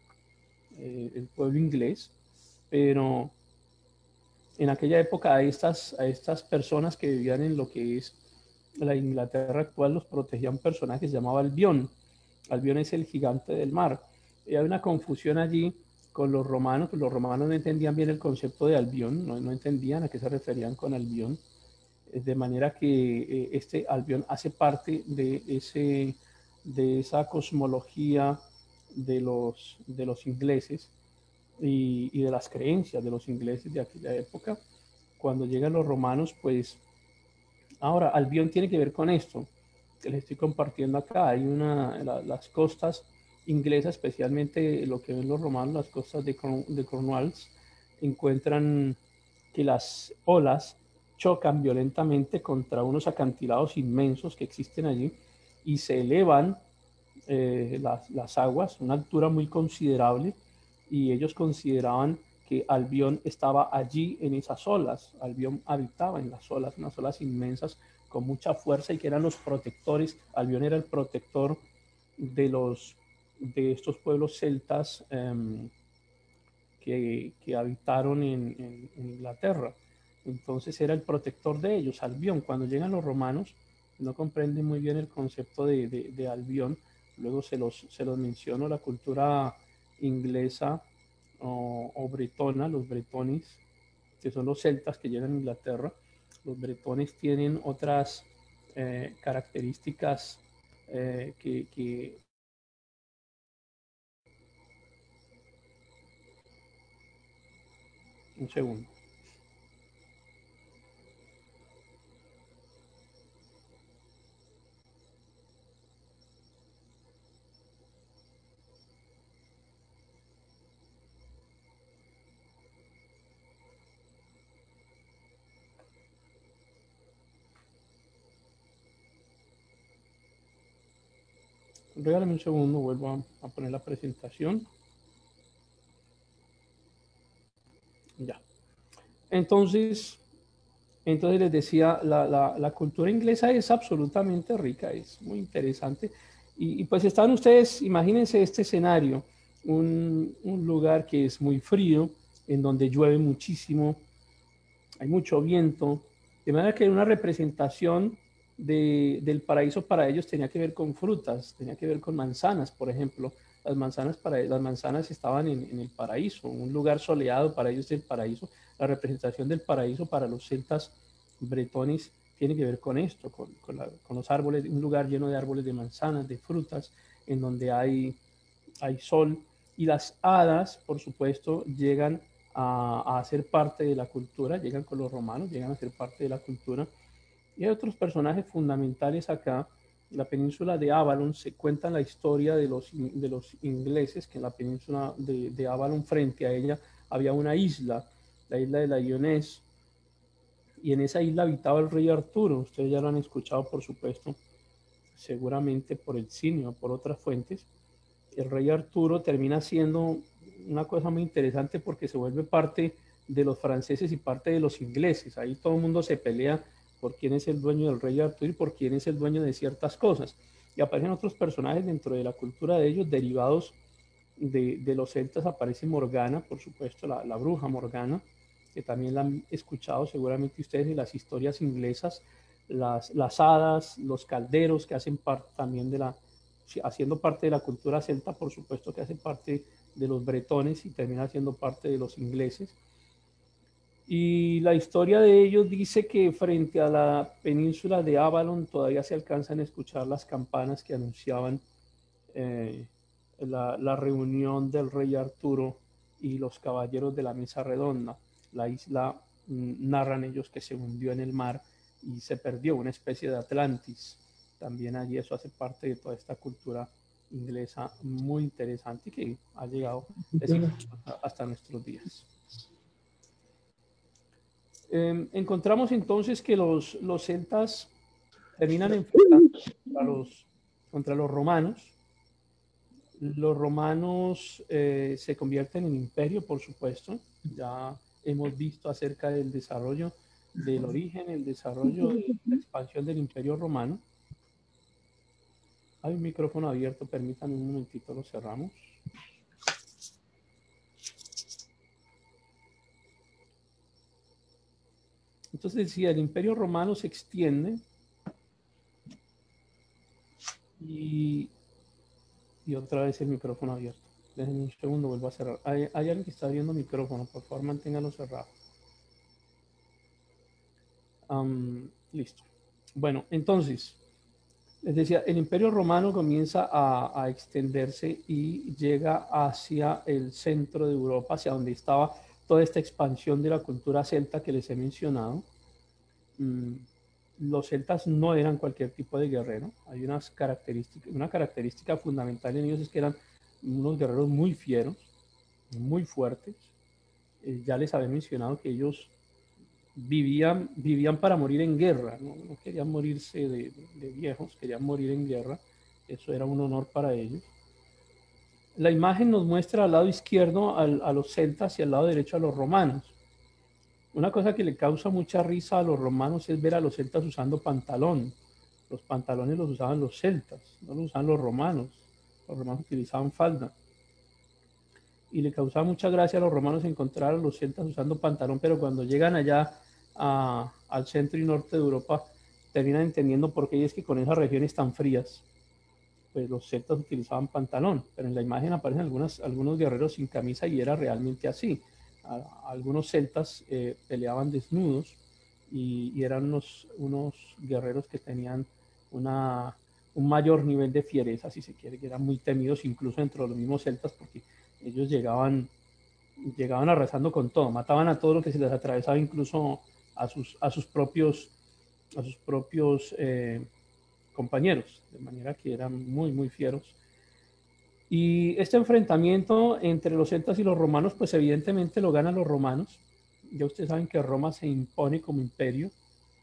el, el pueblo inglés. Pero en aquella época a estas, a estas personas que vivían en lo que es la Inglaterra actual los protegía un personaje que se llamaba Albión. Albión es el gigante del mar. Y hay una confusión allí con los romanos, pues los romanos no entendían bien el concepto de Albión, no, no entendían a qué se referían con Albión, de manera que eh, este Albión hace parte de, ese, de esa cosmología de los, de los ingleses y, y de las creencias de los ingleses de aquella época. Cuando llegan los romanos, pues ahora Albión tiene que ver con esto que les estoy compartiendo acá. Hay una, la, las costas inglesas, especialmente lo que ven los romanos, las costas de, de Cornwalls, encuentran que las olas chocan violentamente contra unos acantilados inmensos que existen allí y se elevan eh, las, las aguas a una altura muy considerable, y ellos consideraban que Albión estaba allí en esas olas. Albión habitaba en las olas, unas olas inmensas con mucha fuerza, y que eran los protectores. Albión era el protector de, los, de estos pueblos celtas um, que, que habitaron en, en, en Inglaterra. Entonces era el protector de ellos, Albión. Cuando llegan los romanos no comprenden muy bien el concepto de, de, de Albión. Luego se los, se los menciono, la cultura inglesa o, o bretona, los bretones, que son los celtas que llegan a Inglaterra. Los bretones tienen otras eh, características eh, que, que un segundo. Regálame un segundo, vuelvo a, a poner la presentación. Ya. Entonces, entonces les decía, la, la, la cultura inglesa es absolutamente rica, es muy interesante. Y, y pues están ustedes, imagínense este escenario, un, un lugar que es muy frío, en donde llueve muchísimo, hay mucho viento, de manera que una representación de, del paraíso para ellos tenía que ver con frutas, tenía que ver con manzanas, por ejemplo. Las manzanas, para, las manzanas estaban en, en el paraíso, un lugar soleado para ellos es el paraíso. La representación del paraíso para los celtas bretones tiene que ver con esto, con, con, la, con los árboles, un lugar lleno de árboles de manzanas, de frutas, en donde hay, hay sol. Y las hadas, por supuesto, llegan a, a hacer parte de la cultura, llegan con los romanos, llegan a ser parte de la cultura. Y hay otros personajes fundamentales acá. En la península de Avalon se cuenta la historia de los, de los ingleses, que en la península de, de Avalon, frente a ella, había una isla, la isla de la Lyonés, y en esa isla habitaba el rey Arturo. Ustedes ya lo han escuchado, por supuesto, seguramente por el cine o por otras fuentes. El rey Arturo termina siendo una cosa muy interesante porque se vuelve parte de los franceses y parte de los ingleses. Ahí todo el mundo se pelea por quién es el dueño del rey Arturo y por quién es el dueño de ciertas cosas. Y aparecen otros personajes dentro de la cultura de ellos, derivados de, de los celtas. Aparece Morgana, por supuesto, la, la bruja Morgana, que también la han escuchado seguramente ustedes en las historias inglesas, las, las hadas, los calderos, que hacen parte también de la, haciendo parte de la cultura celta, por supuesto que hace parte de los bretones y termina siendo parte de los ingleses. Y la historia de ellos dice que frente a la península de Avalon todavía se alcanzan a escuchar las campanas que anunciaban eh, la, la reunión del rey Arturo y los caballeros de la mesa redonda. La isla, mm, narran ellos, que se hundió en el mar y se perdió, una especie de Atlantis. También allí eso hace parte de toda esta cultura inglesa muy interesante que ha llegado hasta nuestros días. Eh, encontramos entonces que los, los celtas terminan enfrentando contra los, contra los romanos. Los romanos eh, se convierten en imperio, por supuesto. Ya hemos visto acerca del desarrollo, del origen, el desarrollo y la expansión del imperio romano. Hay un micrófono abierto, permítanme un momentito, lo cerramos. Entonces, si el imperio romano se extiende y, y otra vez el micrófono abierto. Déjenme un segundo, vuelvo a cerrar. Hay, hay alguien que está abriendo micrófono, por favor, manténganlo cerrado. Um, listo. Bueno, entonces, les decía, el imperio romano comienza a, a extenderse y llega hacia el centro de Europa, hacia donde estaba toda esta expansión de la cultura celta que les he mencionado. Mm, los celtas no eran cualquier tipo de guerrero. Hay unas características, una característica fundamental en ellos es que eran unos guerreros muy fieros, muy fuertes. Eh, ya les había mencionado que ellos vivían, vivían para morir en guerra, no, no querían morirse de, de viejos, querían morir en guerra. Eso era un honor para ellos. La imagen nos muestra al lado izquierdo al, a los celtas y al lado derecho a los romanos. Una cosa que le causa mucha risa a los romanos es ver a los celtas usando pantalón. Los pantalones los usaban los celtas, no los usaban los romanos. Los romanos utilizaban falda. Y le causaba mucha gracia a los romanos encontrar a los celtas usando pantalón, pero cuando llegan allá a, al centro y norte de Europa, terminan entendiendo por qué es que con esas regiones tan frías, pues los celtas utilizaban pantalón. Pero en la imagen aparecen algunas, algunos guerreros sin camisa y era realmente así. A, algunos celtas eh, peleaban desnudos y, y eran unos, unos guerreros que tenían una, un mayor nivel de fiereza, si se quiere, que eran muy temidos incluso entre los mismos celtas, porque ellos llegaban, llegaban arrasando con todo, mataban a todo lo que se les atravesaba, incluso a sus, a sus propios, a sus propios eh, compañeros, de manera que eran muy, muy fieros. Y este enfrentamiento entre los celtas y los romanos, pues evidentemente lo ganan los romanos. Ya ustedes saben que Roma se impone como imperio,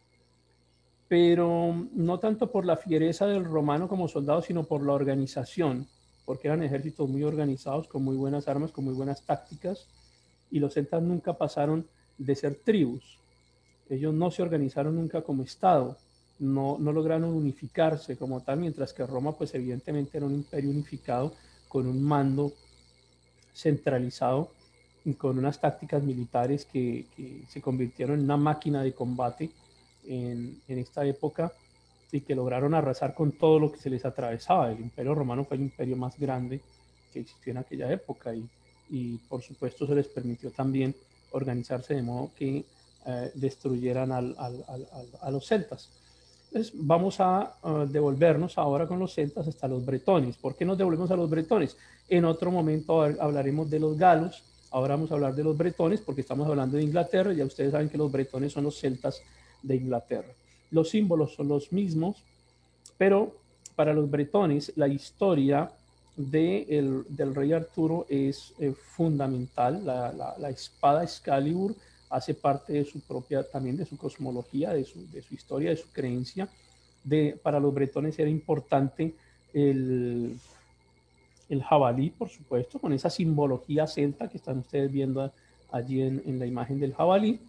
pero no tanto por la fiereza del romano como soldado, sino por la organización, porque eran ejércitos muy organizados, con muy buenas armas, con muy buenas tácticas, y los celtas nunca pasaron de ser tribus. Ellos no se organizaron nunca como Estado, no, no lograron unificarse como tal, mientras que Roma, pues evidentemente era un imperio unificado, con un mando centralizado y con unas tácticas militares que, que se convirtieron en una máquina de combate en, en esta época y que lograron arrasar con todo lo que se les atravesaba. El imperio romano fue el imperio más grande que existió en aquella época y, y por supuesto se les permitió también organizarse de modo que eh, destruyeran al, al, al, al, a los celtas. Entonces vamos a uh, devolvernos ahora con los celtas hasta los bretones. ¿Por qué nos devolvemos a los bretones? En otro momento hablaremos de los galos Ahora vamos a hablar de los bretones porque estamos hablando de Inglaterra. Ya ustedes saben que los bretones son los celtas de Inglaterra. Los símbolos son los mismos, pero para los bretones la historia de el, del rey Arturo es eh, fundamental. La, la, la espada Excalibur hace parte de su propia, también de su cosmología, de su, de su historia, de su creencia. De, para los bretones era importante el, el jabalí, por supuesto, con esa simbología celta que están ustedes viendo allí en, en la imagen del jabalí.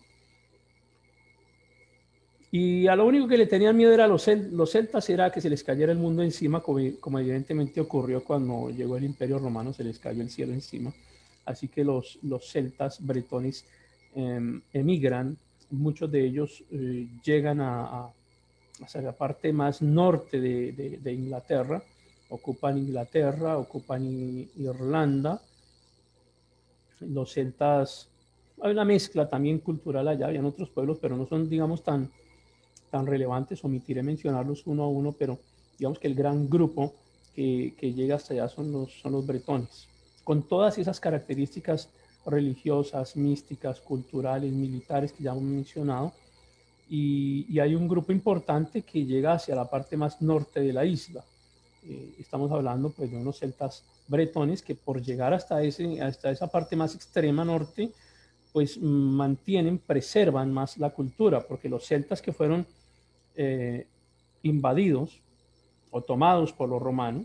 Y a lo único que le tenían miedo era los, cel los celtas, era que se les cayera el mundo encima, como, como evidentemente ocurrió cuando llegó el Imperio Romano, se les cayó el cielo encima. Así que los, los celtas bretones eh, emigran, muchos de ellos eh, llegan a, a, hacia la parte más norte de, de, de Inglaterra, ocupan Inglaterra, ocupan Irlanda. Los celtas, hay una mezcla también cultural allá, habían otros pueblos, pero no son, digamos, tan... tan relevantes, omitiré mencionarlos uno a uno, pero digamos que el gran grupo que, que llega hasta allá son los, son los bretones, con todas esas características religiosas, místicas, culturales, militares que ya hemos mencionado, y, y hay un grupo importante que llega hacia la parte más norte de la isla. Eh, estamos hablando pues de unos celtas bretones que por llegar hasta, ese, hasta esa parte más extrema norte, pues mantienen, preservan más la cultura, porque los celtas que fueron eh, invadidos o tomados por los romanos,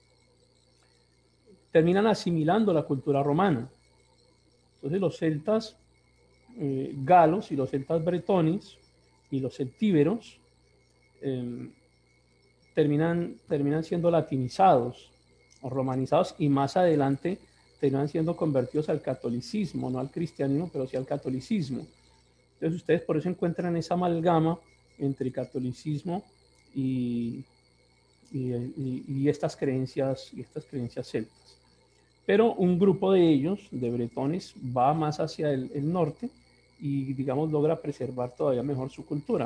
terminan asimilando la cultura romana. Entonces los celtas eh, galos y los celtas bretones y los celtíberos eh, terminan, terminan siendo latinizados o romanizados y más adelante terminan siendo convertidos al catolicismo, no al cristianismo, pero sí al catolicismo. Entonces ustedes por eso encuentran esa amalgama entre catolicismo y, y, y, y estas creencias y estas creencias celtas. Pero un grupo de ellos, de bretones, va más hacia el, el norte y, digamos, logra preservar todavía mejor su cultura.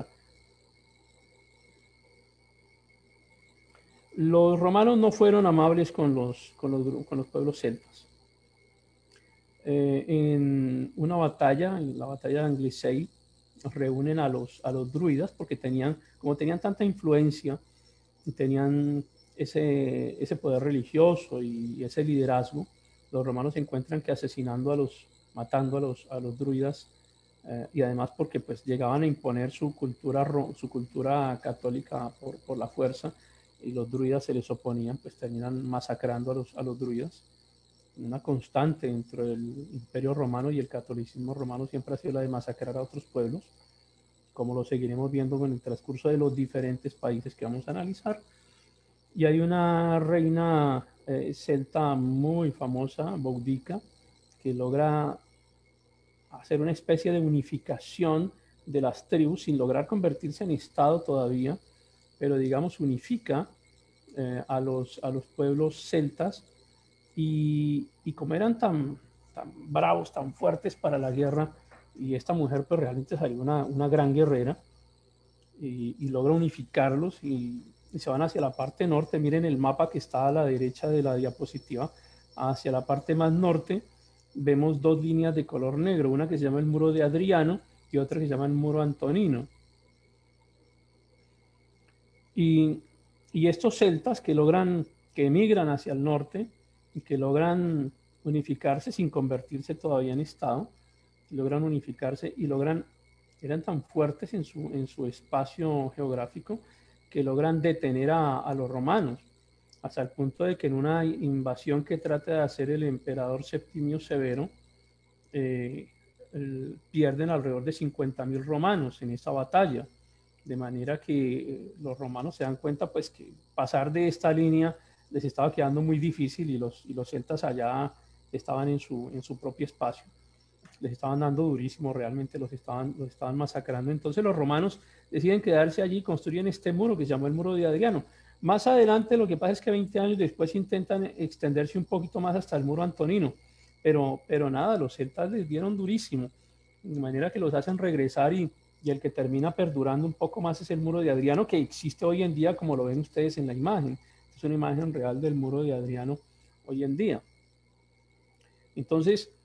Los romanos no fueron amables con los, con los, con los pueblos celtas. Eh, en una batalla, en la batalla de Anglesey, reúnen a los, a los druidas porque tenían, como tenían tanta influencia y tenían ese, ese poder religioso y ese liderazgo, los romanos se encuentran que asesinando a los, matando a los, a los druidas eh, y además porque pues llegaban a imponer su cultura, su cultura católica por, por la fuerza y los druidas se les oponían, pues terminan masacrando a los, a los druidas. Una constante dentro del Imperio Romano y el catolicismo romano siempre ha sido la de masacrar a otros pueblos, como lo seguiremos viendo en el transcurso de los diferentes países que vamos a analizar. Y hay una reina eh, celta muy famosa, Boudica, que logra hacer una especie de unificación de las tribus sin lograr convertirse en estado todavía, pero digamos unifica eh, a, los, a los pueblos celtas. Y, y como eran tan, tan bravos, tan fuertes para la guerra, y esta mujer pues realmente salió una, una gran guerrera, y, y logra unificarlos y, y se van hacia la parte norte. Miren el mapa que está a la derecha de la diapositiva. Hacia la parte más norte vemos dos líneas de color negro, una que se llama el muro de Adriano y otra que se llama el muro Antonino. Y, y estos celtas que logran, que emigran hacia el norte, y que logran unificarse sin convertirse todavía en estado, logran unificarse y logran, eran tan fuertes en su, en su espacio geográfico que logran detener a, a los romanos, hasta el punto de que en una invasión que trata de hacer el emperador Septimio Severo, eh, el, pierden alrededor de cincuenta mil romanos en esta batalla, de manera que eh, los romanos se dan cuenta pues que pasar de esta línea les estaba quedando muy difícil y los, y los celtas allá estaban en su, en su propio espacio. Les estaban dando durísimo, realmente los estaban, los estaban masacrando. Entonces los romanos deciden quedarse allí y construyen este muro que se llamó el muro de Adriano. Más adelante lo que pasa es que veinte años después intentan extenderse un poquito más hasta el muro Antonino, pero, pero nada, los celtas les dieron durísimo, de manera que los hacen regresar y, y el que termina perdurando un poco más es el muro de Adriano, que existe hoy en día como lo ven ustedes en la imagen. Es una imagen real del muro de Adriano hoy en día. Entonces,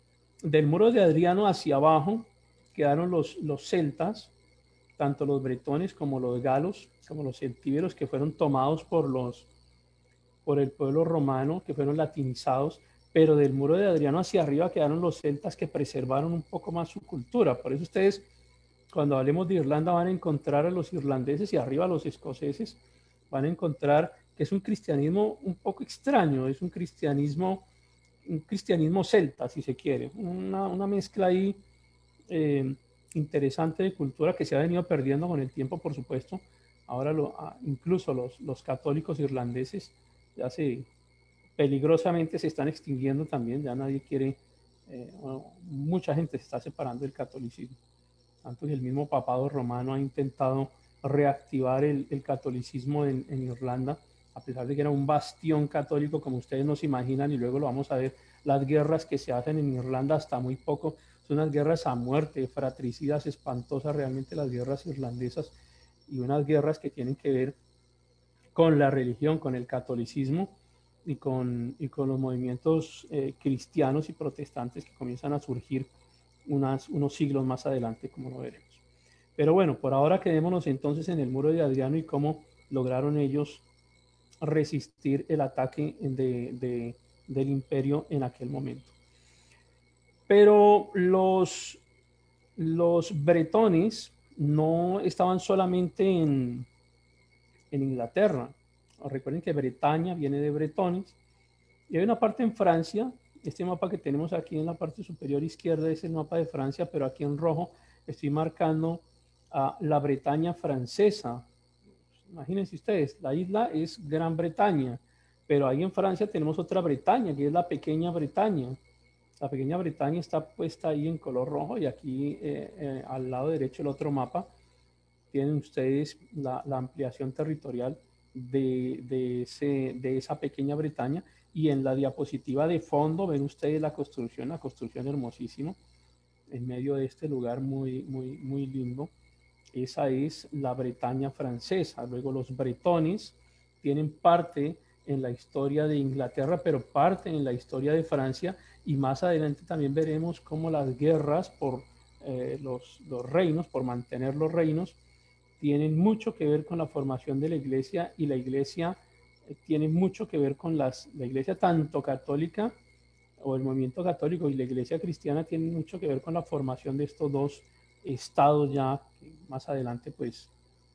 del muro de Adriano hacia abajo quedaron los, los celtas, tanto los bretones como los galos, como los celtíberos, que fueron tomados por, los, por el pueblo romano, que fueron latinizados, pero del muro de Adriano hacia arriba quedaron los celtas que preservaron un poco más su cultura. Por eso ustedes, cuando hablemos de Irlanda, van a encontrar a los irlandeses y arriba a los escoceses, van a encontrar que es un cristianismo un poco extraño, es un cristianismo, un cristianismo celta, si se quiere, una, una mezcla ahí eh, interesante de cultura que se ha venido perdiendo con el tiempo, por supuesto. Ahora lo, incluso los, los católicos irlandeses ya se peligrosamente se están extinguiendo también, ya nadie quiere, eh, bueno, mucha gente se está separando del catolicismo. Tanto que el mismo papado romano ha intentado reactivar el, el catolicismo en, en Irlanda, a pesar de que era un bastión católico, como ustedes nos imaginan, y luego lo vamos a ver, las guerras que se hacen en Irlanda hasta muy poco, son unas guerras a muerte, fratricidas, espantosas realmente las guerras irlandesas, y unas guerras que tienen que ver con la religión, con el catolicismo, y con, y con los movimientos eh, cristianos y protestantes que comienzan a surgir unas, unos siglos más adelante, como lo veremos. Pero bueno, por ahora quedémonos entonces en el muro de Adriano y cómo lograron ellos resistir el ataque de, de, del imperio en aquel momento. Pero los, los bretones no estaban solamente en, en Inglaterra. Recuerden que Bretaña viene de bretones. Y hay una parte en Francia. Este mapa que tenemos aquí en la parte superior izquierda es el mapa de Francia, pero aquí en rojo estoy marcando a la Bretaña francesa. Imagínense ustedes, la isla es Gran Bretaña, pero ahí en Francia tenemos otra Bretaña, que es la Pequeña Bretaña. La Pequeña Bretaña está puesta ahí en color rojo y aquí eh, eh, al lado derecho el otro mapa. Tienen ustedes la, la ampliación territorial de, de, ese, de esa Pequeña Bretaña. Y en la diapositiva de fondo ven ustedes la construcción, la construcción hermosísima, en medio de este lugar muy, muy, muy lindo. Esa es la Bretaña francesa. Luego los bretones tienen parte en la historia de Inglaterra, pero parte en la historia de Francia. Y más adelante también veremos cómo las guerras por eh, los, los reinos, por mantener los reinos, tienen mucho que ver con la formación de la iglesia, y la iglesia tiene mucho que ver con las, la iglesia tanto católica o el movimiento católico y la iglesia cristiana tienen mucho que ver con la formación de estos dos estados ya que más adelante pues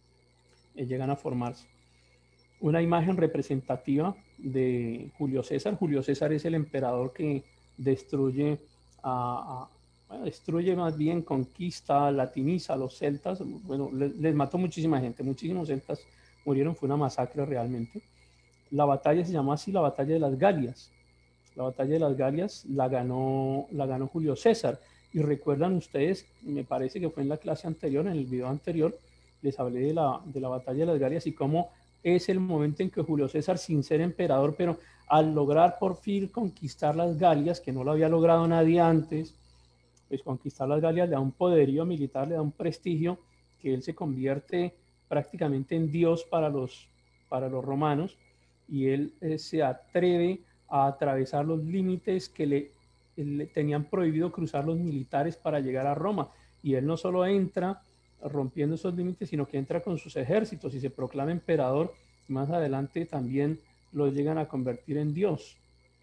eh, llegan a formarse. Una imagen representativa de Julio César. Julio César es el emperador que destruye a, a bueno, destruye más bien, conquista, latiniza a los celtas. Bueno, les, les mató muchísima gente, muchísimos celtas murieron, fue una masacre realmente. La batalla se llamó así, la batalla de las Galias. La batalla de las Galias la ganó, la ganó Julio César. Y recuerdan ustedes, me parece que fue en la clase anterior, en el video anterior, les hablé de la, de la batalla de las Galias y cómo es el momento en que Julio César, sin ser emperador, pero al lograr por fin conquistar las Galias, que no lo había logrado nadie antes, pues conquistar las Galias le da un poderío militar, le da un prestigio, que él se convierte prácticamente en Dios para los, para los romanos, y él eh, se atreve a atravesar los límites que le, le tenían prohibido cruzar los militares para llegar a Roma. Y él no solo entra rompiendo esos límites, sino que entra con sus ejércitos y se proclama emperador. Más adelante también lo llegan a convertir en Dios.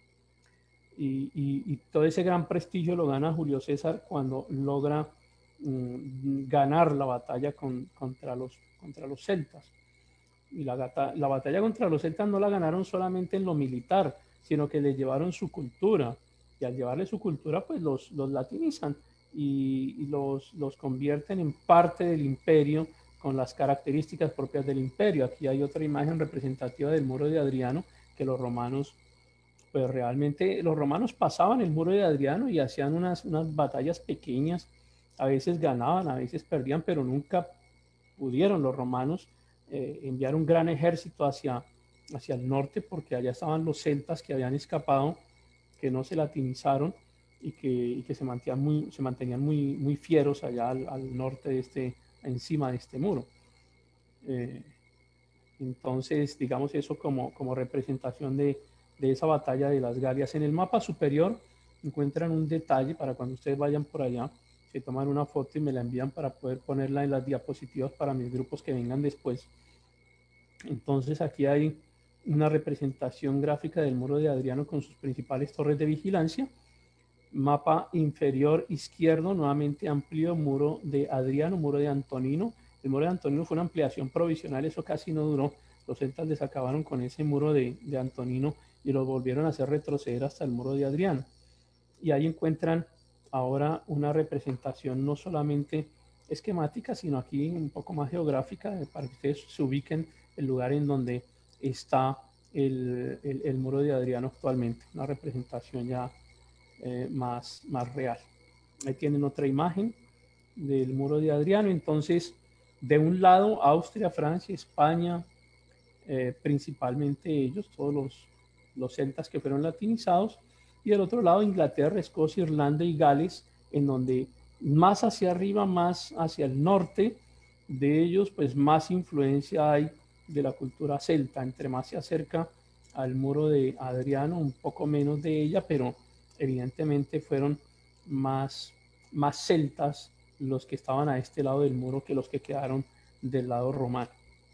Y, y, y todo ese gran prestigio lo gana Julio César cuando logra um, ganar la batalla con, contra, los, contra los celtas. Y la, la batalla contra los celtas no la ganaron solamente en lo militar, sino que les llevaron su cultura. Y al llevarle su cultura, pues los, los latinizan y, y los, los convierten en parte del imperio con las características propias del imperio. Aquí hay otra imagen representativa del muro de Adriano, que los romanos, pues realmente los romanos pasaban el muro de Adriano y hacían unas, unas batallas pequeñas. A veces ganaban, a veces perdían, pero nunca pudieron los romanos eh, enviar un gran ejército hacia, hacia el norte, porque allá estaban los celtas que habían escapado, que no se latinizaron y que, y que se mantenían muy, se mantenían muy, muy fieros allá al, al norte de este, encima de este muro. Eh, entonces, digamos eso como, como representación de, de esa batalla de las Galias. En el mapa superior encuentran un detalle para cuando ustedes vayan por allá, se toman una foto y me la envían para poder ponerla en las diapositivas para mis grupos que vengan después. Entonces aquí hay una representación gráfica del muro de Adriano con sus principales torres de vigilancia. Mapa inferior izquierdo, nuevamente amplio, muro de Adriano, muro de Antonino. El muro de Antonino fue una ampliación provisional, eso casi no duró. Los celtas les acabaron con ese muro de, de Antonino y lo volvieron a hacer retroceder hasta el muro de Adriano. Y ahí encuentran ahora una representación no solamente esquemática, sino aquí un poco más geográfica, para que ustedes se ubiquen el lugar en donde está el, el, el muro de Adriano actualmente, una representación ya eh, más, más real. Ahí tienen otra imagen del muro de Adriano. Entonces, de un lado, Austria, Francia, España, eh, principalmente ellos, todos los, los celtas que fueron latinizados, y del otro lado, Inglaterra, Escocia, Irlanda y Gales, en donde más hacia arriba, más hacia el norte de ellos, pues más influencia hay de la cultura celta. Entre más se acerca al muro de Adriano, un poco menos de ella, pero evidentemente fueron más, más celtas los que estaban a este lado del muro que los que quedaron del lado romano.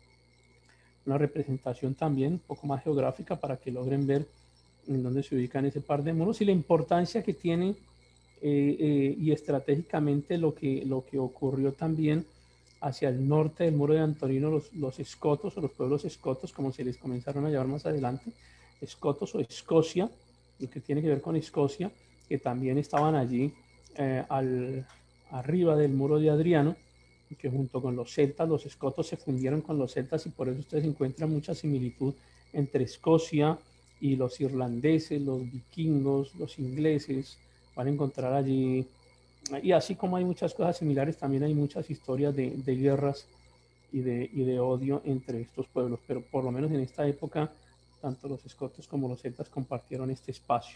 Una representación también un poco más geográfica para que logren ver en dónde se ubican ese par de muros y la importancia que tiene eh, eh, y estratégicamente lo que, lo que ocurrió también hacia el norte del muro de Antonino, los, los escotos o los pueblos escotos, como se les comenzaron a llamar más adelante, escotos o Escocia, lo que tiene que ver con Escocia, que también estaban allí eh, al, arriba del muro de Adriano, que junto con los celtas, los escotos se fundieron con los celtas y por eso ustedes encuentran mucha similitud entre Escocia y los irlandeses, los vikingos, los ingleses. Van a encontrar allí, y así como hay muchas cosas similares, también hay muchas historias de, de guerras y de, y de odio entre estos pueblos, pero por lo menos en esta época, tanto los escotos como los celtas compartieron este espacio.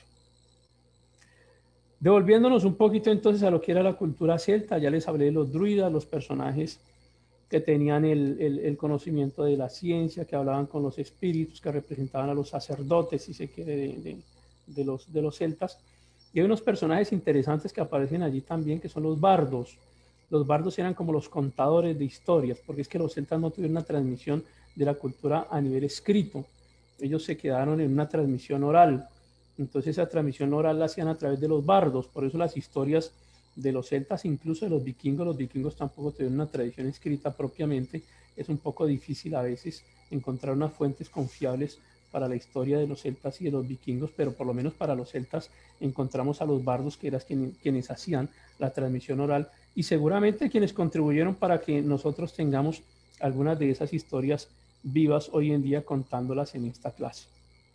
Devolviéndonos un poquito entonces a lo que era la cultura celta, ya les hablé de los druidas, los personajes que tenían el, el, el conocimiento de la ciencia, que hablaban con los espíritus, que representaban a los sacerdotes, si se quiere, de, de, de, los, de los celtas. Y hay unos personajes interesantes que aparecen allí también, que son los bardos. Los bardos eran como los contadores de historias, porque es que los celtas no tuvieron una transmisión de la cultura a nivel escrito. Ellos se quedaron en una transmisión oral. Entonces esa transmisión oral la hacían a través de los bardos. Por eso las historias de los celtas, incluso de los vikingos, los vikingos tampoco tuvieron una tradición escrita propiamente. Es un poco difícil a veces encontrar unas fuentes confiables para la historia de los celtas y de los vikingos, pero por lo menos para los celtas encontramos a los bardos, que eran quienes, quienes hacían la transmisión oral y seguramente quienes contribuyeron para que nosotros tengamos algunas de esas historias vivas hoy en día contándolas en esta clase.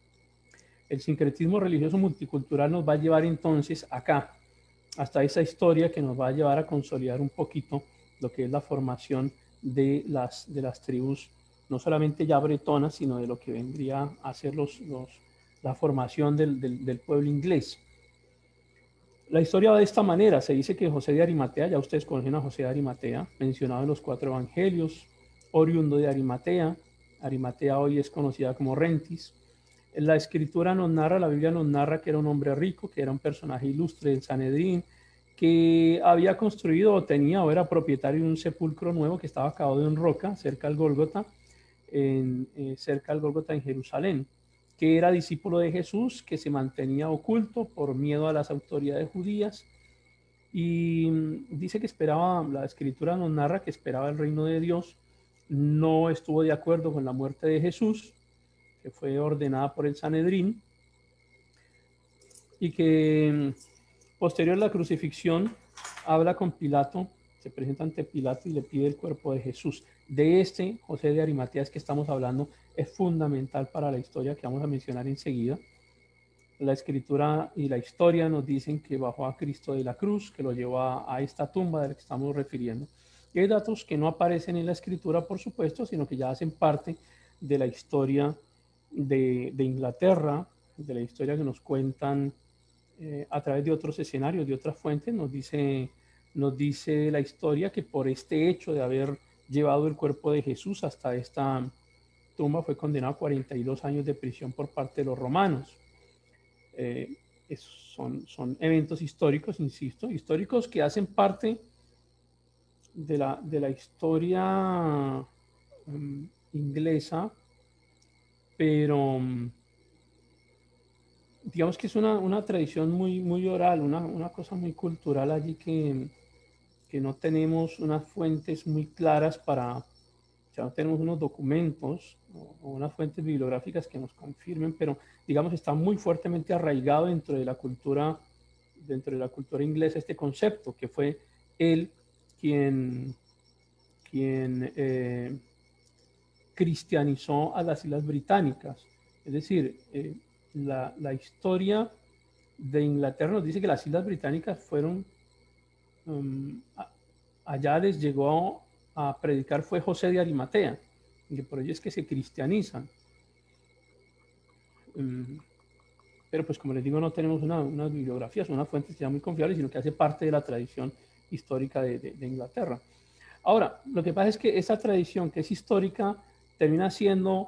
El sincretismo religioso multicultural nos va a llevar entonces acá, hasta esa historia que nos va a llevar a consolidar un poquito lo que es la formación de las, de las tribus, no solamente ya bretonas, sino de lo que vendría a ser los, los, la formación del, del, del pueblo inglés. La historia va de esta manera. Se dice que José de Arimatea, ya ustedes conocen a José de Arimatea, mencionado en los cuatro evangelios, oriundo de Arimatea. Arimatea hoy es conocida como Rentis. La escritura nos narra, la Biblia nos narra que era un hombre rico, que era un personaje ilustre del Sanedrín, que había construido o tenía o era propietario de un sepulcro nuevo que estaba acabado en roca cerca al Gólgota, en, eh, cerca al Gólgota en Jerusalén, que era discípulo de Jesús, que se mantenía oculto por miedo a las autoridades judías y dice que esperaba, la escritura nos narra que esperaba el reino de Dios, no estuvo de acuerdo con la muerte de Jesús, que fue ordenada por el Sanedrín, y que posterior a la crucifixión habla con Pilato, se presenta ante Pilato y le pide el cuerpo de Jesús. De este José de Arimatea es que estamos hablando, es fundamental para la historia que vamos a mencionar enseguida. La escritura y la historia nos dicen que bajó a Cristo de la cruz, que lo llevó a, a esta tumba de la que estamos refiriendo. Y hay datos que no aparecen en la escritura, por supuesto, sino que ya hacen parte de la historia de, de Inglaterra, de la historia que nos cuentan eh, a través de otros escenarios, de otras fuentes. Nos dice, nos dice la historia que por este hecho de haber llevado el cuerpo de Jesús hasta esta tumba fue condenado a cuarenta y dos años de prisión por parte de los romanos. Eh, es, son, son eventos históricos, insisto, históricos que hacen parte de la, de la historia um, inglesa, pero um, digamos que es una, una tradición muy, muy oral, una, una cosa muy cultural allí que, que no tenemos unas fuentes muy claras para, o sea, no tenemos unos documentos o, o unas fuentes bibliográficas que nos confirmen, pero digamos está muy fuertemente arraigado dentro de la cultura, dentro de la cultura inglesa este concepto, que fue él quien, quien eh, cristianizó a las Islas Británicas. Es decir, eh, la, la historia de Inglaterra nos dice que las Islas Británicas fueron, um, a, allá les llegó a predicar fue José de Arimatea, y que por ello es que se cristianizan. Um, pero pues como les digo, no tenemos una, unas bibliografías, unas fuentes ya muy confiables, sino que hace parte de la tradición histórica de, de, de Inglaterra. Ahora, lo que pasa es que esa tradición que es histórica termina siendo,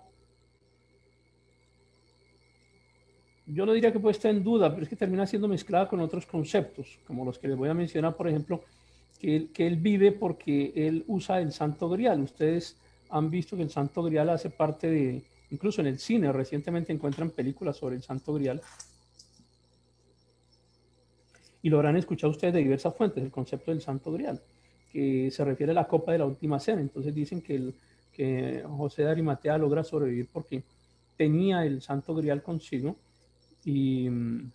yo no diría que puesta en duda, pero es que termina siendo mezclada con otros conceptos, como los que les voy a mencionar, por ejemplo, que él, que él vive porque él usa el Santo Grial. Ustedes han visto que el Santo Grial hace parte de, incluso en el cine, recientemente encuentran películas sobre el Santo Grial. Y lo habrán escuchado ustedes de diversas fuentes, el concepto del Santo Grial, que se refiere a la copa de la última cena. Entonces dicen que, el, que José de Arimatea logra sobrevivir porque tenía el Santo Grial consigo y,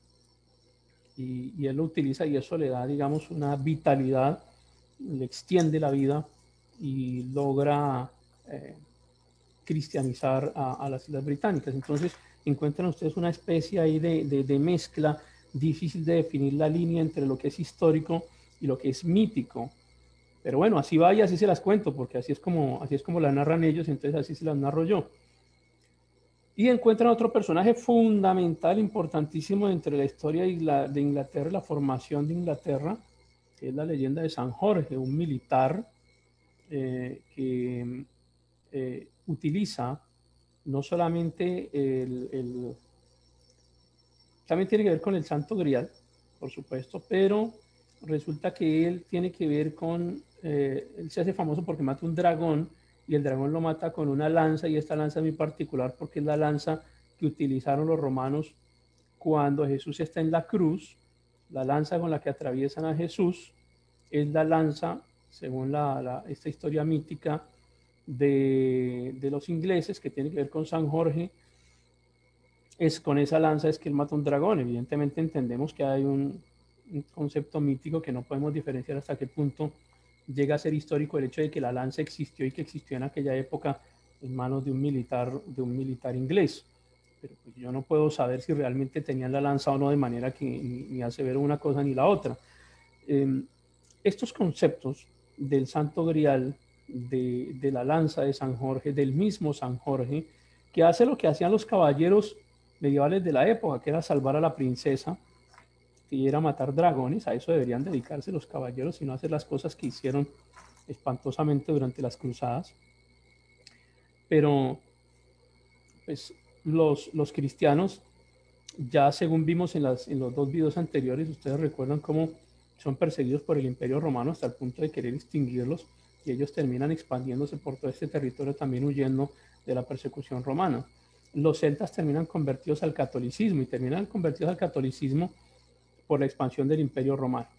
y, y él lo utiliza y eso le da, digamos, una vitalidad, le extiende la vida y logra eh, cristianizar a, a las Islas Británicas. Entonces encuentran ustedes una especie ahí de, de, de mezcla difícil de definir la línea entre lo que es histórico y lo que es mítico. Pero bueno, así va y así se las cuento, porque así es como, así es como la narran ellos, entonces así se las narro yo. Y encuentran otro personaje fundamental, importantísimo dentro de la historia de Inglaterra, la formación de Inglaterra, que es la leyenda de San Jorge, un militar eh, que eh, utiliza no solamente el, el... También tiene que ver con el Santo Grial, por supuesto, pero resulta que él tiene que ver con... Eh, él se hace famoso porque mata un dragón y el dragón lo mata con una lanza, y esta lanza es muy particular porque es la lanza que utilizaron los romanos cuando Jesús está en la cruz. La lanza con la que atraviesan a Jesús es la lanza, según la, la, esta historia mítica de, de los ingleses, que tiene que ver con San Jorge. Es con esa lanza es que él mata un dragón. Evidentemente entendemos que hay un, un concepto mítico que no podemos diferenciar hasta qué punto llega a ser histórico el hecho de que la lanza existió y que existió en aquella época en manos de un militar, de un militar inglés. Pero pues yo no puedo saber si realmente tenían la lanza o no, de manera que ni, ni hace ver una cosa ni la otra. Eh, estos conceptos del Santo Grial, de, de la lanza de San Jorge, del mismo San Jorge, que hace lo que hacían los caballeros medievales de la época, que era salvar a la princesa, que era matar dragones. A eso deberían dedicarse los caballeros y no hacer las cosas que hicieron espantosamente durante las cruzadas. Pero pues los, los cristianos, ya según vimos en, las, en los dos videos anteriores, ustedes recuerdan cómo son perseguidos por el Imperio Romano hasta el punto de querer extinguirlos, y ellos terminan expandiéndose por todo este territorio, también huyendo de la persecución romana. Los celtas terminan convertidos al catolicismo, y terminan convertidos al catolicismo por la expansión del Imperio Romano.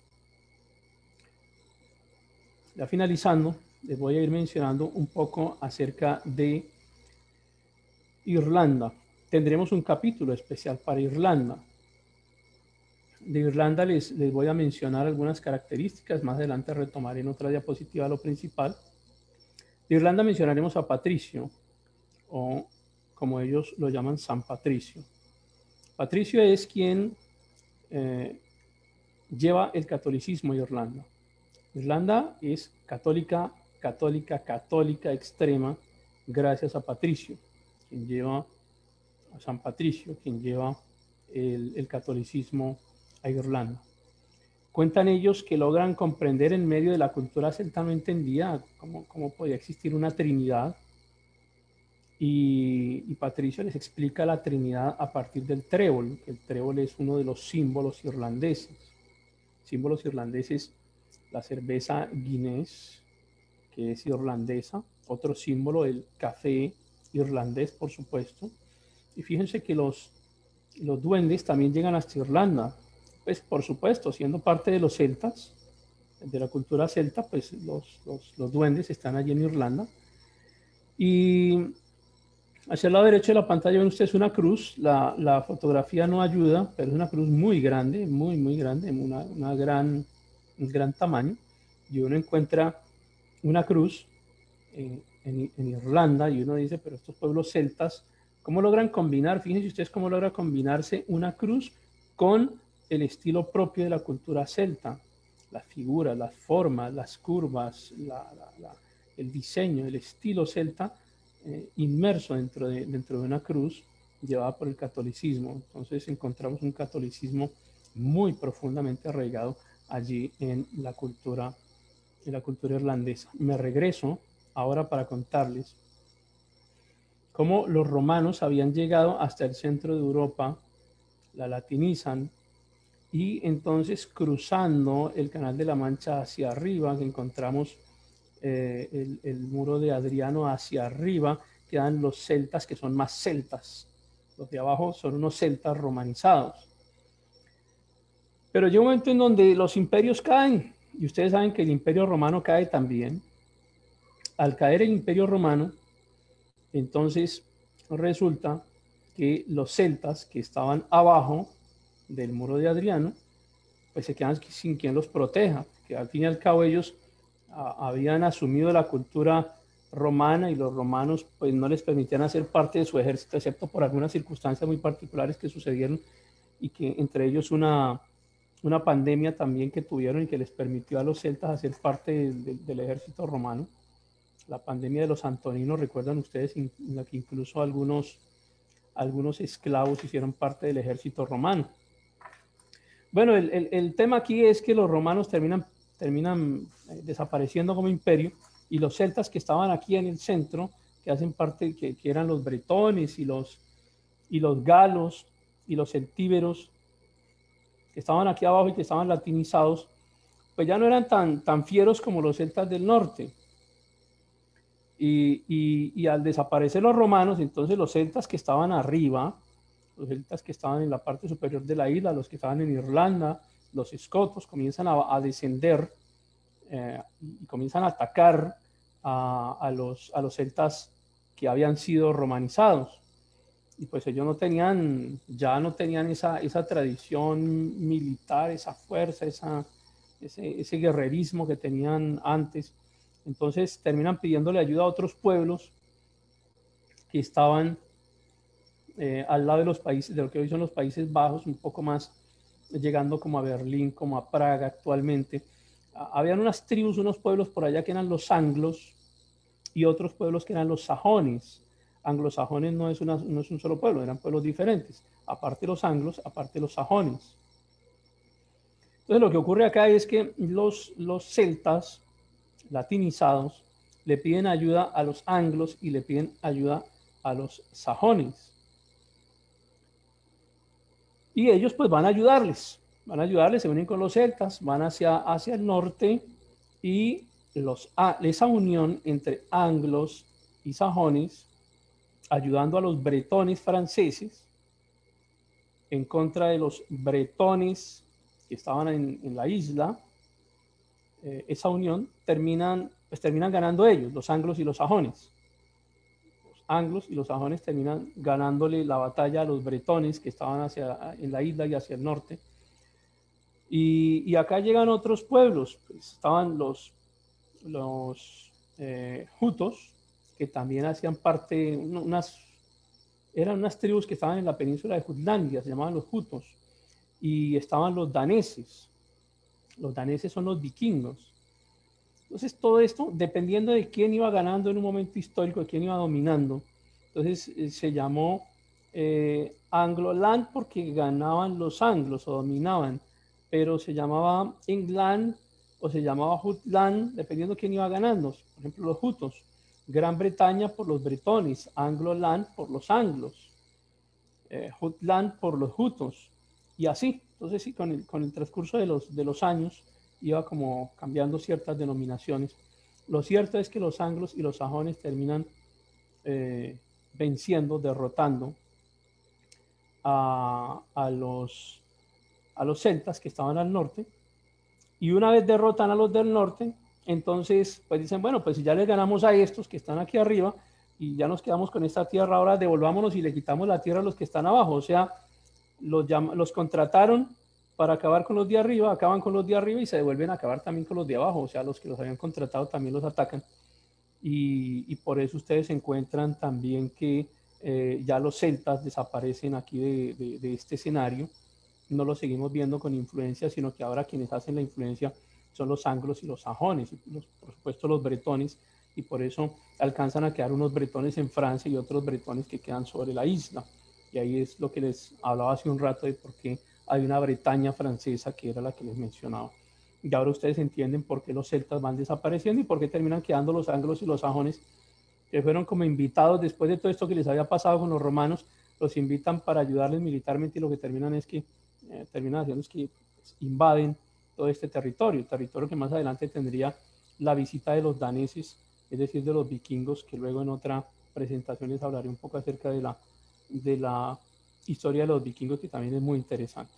Ya finalizando, les voy a ir mencionando un poco acerca de Irlanda. Tendremos un capítulo especial para Irlanda. De Irlanda les, les voy a mencionar algunas características, más adelante retomaré en otra diapositiva lo principal. De Irlanda mencionaremos a Patricio, o como ellos lo llaman, San Patricio. Patricio es quien eh, lleva el catolicismo a Irlanda. Irlanda es católica, católica, católica extrema, gracias a Patricio, quien lleva a San Patricio, quien lleva el, el catolicismo a Irlanda. Cuentan ellos que logran comprender en medio de la cultura celta no entendida cómo, cómo podía existir una trinidad, Y, y Patricio les explica la Trinidad a partir del trébol, que el trébol es uno de los símbolos irlandeses. Símbolos irlandeses, la cerveza Guinness, que es irlandesa, otro símbolo, el café irlandés, por supuesto. Y fíjense que los, los duendes también llegan hasta Irlanda, pues por supuesto, siendo parte de los celtas, de la cultura celta, pues los, los, los duendes están allí en Irlanda. Y hacia el lado derecho de la pantalla ven ustedes una cruz. La, la fotografía no ayuda, pero es una cruz muy grande, muy, muy grande, una, una gran, un gran tamaño. Y uno encuentra una cruz en, en, en Irlanda y uno dice, pero estos pueblos celtas, ¿cómo logran combinar? Fíjense ustedes cómo logra combinarse una cruz con el estilo propio de la cultura celta. Las figuras, las formas, las curvas, la, la, la, el diseño, el estilo celta, Eh, inmerso dentro de, dentro de una cruz llevada por el catolicismo. Entonces encontramos un catolicismo muy profundamente arraigado allí en la cultura, en la cultura irlandesa. Me regreso ahora para contarles cómo los romanos habían llegado hasta el centro de Europa, la latinizan, y entonces cruzando el Canal de la Mancha hacia arriba, que encontramos Eh, el, el muro de Adriano hacia arriba, quedan los celtas, que son más celtas. Los de abajo son unos celtas romanizados. Pero llega un momento en donde los imperios caen, y ustedes saben que el imperio romano cae también. Al caer el imperio romano, entonces resulta que los celtas que estaban abajo del muro de Adriano, pues se quedan sin quien los proteja, que al fin y al cabo ellos habían asumido la cultura romana y los romanos pues no les permitían hacer parte de su ejército, excepto por algunas circunstancias muy particulares que sucedieron, y que entre ellos una, una pandemia también que tuvieron y que les permitió a los celtas hacer parte de, de, del ejército romano. La pandemia de los antoninos, recuerdan ustedes, en la que incluso algunos, algunos esclavos hicieron parte del ejército romano. Bueno, el, el, el tema aquí es que los romanos terminan terminan desapareciendo como imperio, y los celtas que estaban aquí en el centro, que hacen parte, que, que eran los bretones y los, y los galos y los celtíberos, que estaban aquí abajo y que estaban latinizados, pues ya no eran tan, tan fieros como los celtas del norte. Y, y, y al desaparecer los romanos, entonces los celtas que estaban arriba, los celtas que estaban en la parte superior de la isla, los que estaban en Irlanda, los escotos, comienzan a, a descender eh, y comienzan a atacar a, a, los, a los celtas que habían sido romanizados. Y pues ellos no tenían, ya no tenían esa, esa tradición militar, esa fuerza, esa, ese, ese guerrerismo que tenían antes. Entonces terminan pidiéndole ayuda a otros pueblos que estaban eh, al lado de los países, de lo que hoy son los Países Bajos, un poco más llegando como a Berlín, como a Praga actualmente. Habían unas tribus, unos pueblos por allá que eran los anglos y otros pueblos que eran los sajones. Anglosajones no es, una, no es un solo pueblo, eran pueblos diferentes. Aparte los anglos, aparte los sajones. Entonces lo que ocurre acá es que los, los celtas latinizados le piden ayuda a los anglos y le piden ayuda a los sajones. Y ellos pues van a ayudarles, van a ayudarles, se unen con los celtas, van hacia, hacia el norte, y los, esa unión entre anglos y sajones, ayudando a los bretones franceses en contra de los bretones que estaban en, en la isla, eh, esa unión terminan, pues terminan ganando ellos, los anglos y los sajones. Anglos y los sajones terminan ganándole la batalla a los bretones que estaban hacia, en la isla y hacia el norte. Y, y acá llegan otros pueblos, pues estaban los, los eh, jutos, que también hacían parte, unas, eran unas tribus que estaban en la península de Jutlandia, se llamaban los jutos, y estaban los daneses. Los daneses son los vikingos. Entonces todo esto, dependiendo de quién iba ganando en un momento histórico, de quién iba dominando, entonces eh, se llamó eh, Angloland porque ganaban los anglos o dominaban, pero se llamaba England o se llamaba Jutland, dependiendo de quién iba ganando. Por ejemplo, los jutos. Gran Bretaña por los bretones, Anglo-Land por los anglos, eh, Jutland por los jutos, y así. Entonces sí, con el, con el transcurso de los, de los años iba como cambiando ciertas denominaciones. Lo cierto es que los anglos y los sajones terminan eh, venciendo, derrotando a, a, los, a los celtas que estaban al norte, y una vez derrotan a los del norte, entonces pues dicen, bueno, pues si ya les ganamos a estos que están aquí arriba y ya nos quedamos con esta tierra, ahora devolvámonos y le quitamos la tierra a los que están abajo. O sea, los, los contrataron para acabar con los de arriba, acaban con los de arriba y se devuelven a acabar también con los de abajo. O sea, los que los habían contratado también los atacan. Y, y por eso ustedes encuentran también que eh, ya los celtas desaparecen aquí de, de, de este escenario. No los seguimos viendo con influencia, sino que ahora quienes hacen la influencia son los anglos y los sajones, y los, por supuesto los bretones, y por eso alcanzan a quedar unos bretones en Francia y otros bretones que quedan sobre la isla. Y ahí es lo que les hablaba hace un rato de por qué hay una Bretaña francesa, que era la que les mencionaba. Y ahora ustedes entienden por qué los celtas van desapareciendo y por qué terminan quedando los anglos y los sajones, que fueron como invitados después de todo esto que les había pasado con los romanos. Los invitan para ayudarles militarmente, y lo que terminan es que eh, terminan haciendo es que pues, invaden todo este territorio, territorio que más adelante tendría la visita de los daneses, es decir, de los vikingos, que luego en otra presentación les hablaré un poco acerca de la, de la historia de los vikingos, que también es muy interesante.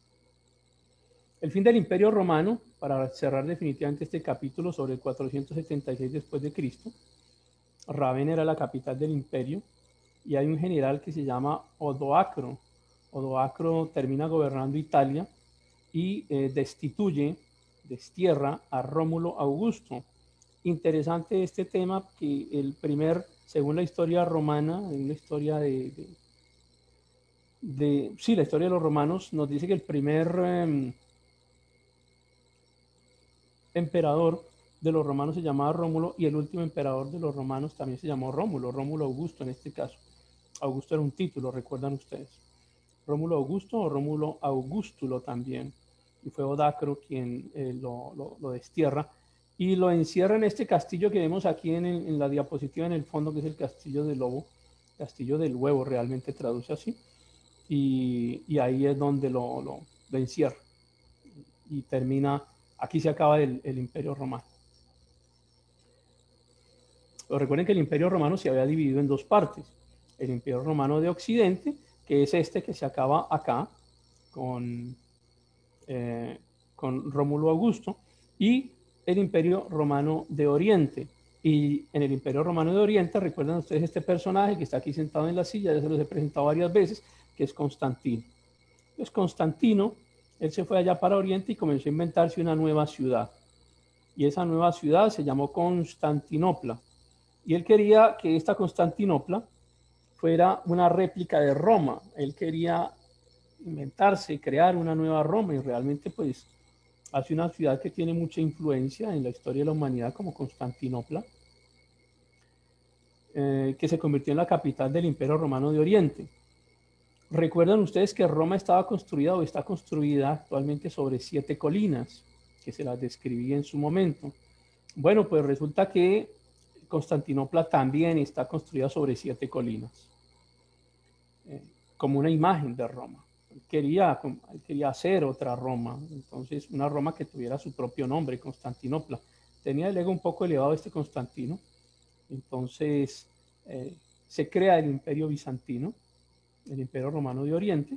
El fin del Imperio Romano, para cerrar definitivamente este capítulo, sobre el cuatrocientos setenta y seis después de Cristo. Rávena era la capital del imperio, y hay un general que se llama Odoacro. Odoacro termina gobernando Italia y eh, destituye, destierra a Rómulo Augusto. Interesante este tema, que el primer, según la historia romana, en la historia de, de, de, sí, la historia de los romanos nos dice que el primer eh, emperador de los romanos se llamaba Rómulo, y el último emperador de los romanos también se llamó Rómulo, Rómulo Augusto en este caso. Augusto era un título, recuerdan ustedes. Rómulo Augusto o Rómulo Augustulo también. Y fue Odacro quien eh, lo, lo, lo destierra y lo encierra en este castillo que vemos aquí en, el, en la diapositiva en el fondo, que es el castillo del lobo, castillo del huevo, realmente traduce así. Y, y ahí es donde lo, lo, lo encierra. Y termina, aquí se acaba el, el Imperio Romano. Pero recuerden que el Imperio Romano se había dividido en dos partes. El Imperio Romano de Occidente, que es este que se acaba acá, con, eh, con Rómulo Augusto, y el Imperio Romano de Oriente. Y en el Imperio Romano de Oriente, recuerdan ustedes este personaje que está aquí sentado en la silla, ya se los he presentado varias veces, que es Constantino. Entonces Constantino, él se fue allá para Oriente y comenzó a inventarse una nueva ciudad. Y esa nueva ciudad se llamó Constantinopla. Y él quería que esta Constantinopla fuera una réplica de Roma. Él quería inventarse, crear una nueva Roma, y realmente pues hace una ciudad que tiene mucha influencia en la historia de la humanidad, como Constantinopla, eh, que se convirtió en la capital del Imperio Romano de Oriente. Recuerdan ustedes que Roma estaba construida o está construida actualmente sobre siete colinas, que se las describí en su momento. Bueno, pues resulta que Constantinopla también está construida sobre siete colinas, eh, como una imagen de Roma. Él quería, él quería hacer otra Roma, entonces una Roma que tuviera su propio nombre, Constantinopla. Tenía el ego un poco elevado este Constantino, entonces eh, se crea el Imperio Bizantino, el Imperio Romano de Oriente.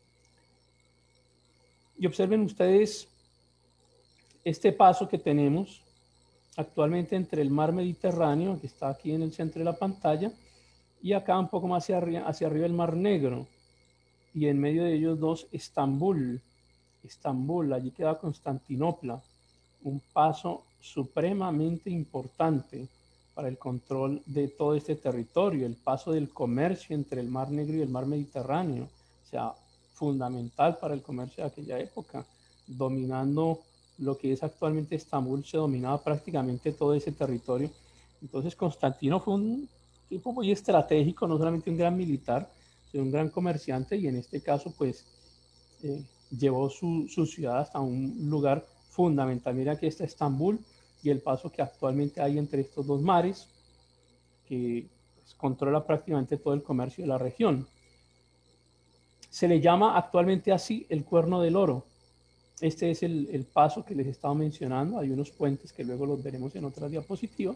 Y observen ustedes este paso que tenemos actualmente entre el mar Mediterráneo, que está aquí en el centro de la pantalla, y acá un poco más hacia arriba, hacia arriba el Mar Negro, y en medio de ellos dos Estambul. Estambul, allí queda Constantinopla, un paso supremamente importante para el control de todo este territorio, el paso del comercio entre el Mar Negro y el Mar Mediterráneo, o sea, fundamental para el comercio de aquella época, dominando lo que es actualmente Estambul, se dominaba prácticamente todo ese territorio. Entonces Constantino fue un tipo muy estratégico, no solamente un gran militar, sino un gran comerciante, y en este caso pues eh, llevó su, su ciudad hasta un lugar fundamental. Mira, aquí está Estambul y el paso que actualmente hay entre estos dos mares. que pues, controla prácticamente todo el comercio de la región. Se le llama actualmente así el Cuerno del Oro. Este es el, el paso que les estaba mencionando. Hay unos puentes que luego los veremos en otras diapositivas.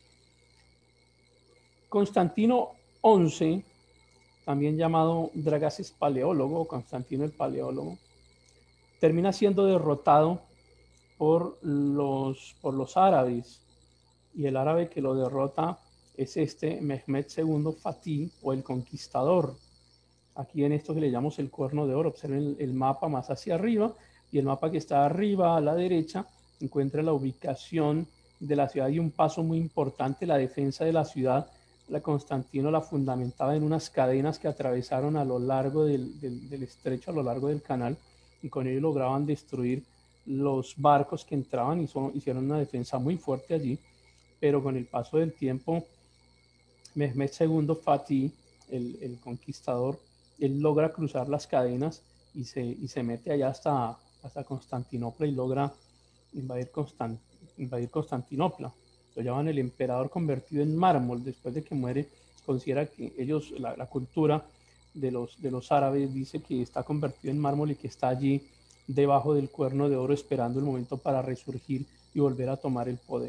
Constantino once, también llamado Dragaces Paleólogo o Constantino el Paleólogo, termina siendo derrotado por los, por los árabes, y el árabe que lo derrota es este Mehmed segundo Fatih, o el Conquistador. Aquí en esto que le llamamos el Cuerno de Oro, observen el, el mapa más hacia arriba, y el mapa que está arriba a la derecha encuentra la ubicación de la ciudad y un paso muy importante, la defensa de la ciudad. La Constantino la fundamentaba en unas cadenas que atravesaron a lo largo del, del, del estrecho, a lo largo del canal, y con ello lograban destruir los barcos que entraban y son, hicieron una defensa muy fuerte allí. Pero con el paso del tiempo, Mehmed segundo Fatih, el, el conquistador, él logra cruzar las cadenas y se, y se mete allá hasta, hasta Constantinopla y logra invadir, Constant, invadir Constantinopla. Lo llaman el emperador convertido en mármol. Después de que muere, considera que ellos, la, la cultura de los, de los árabes dice que está convertido en mármol y que está allí debajo del Cuerno de Oro esperando el momento para resurgir y volver a tomar el poder.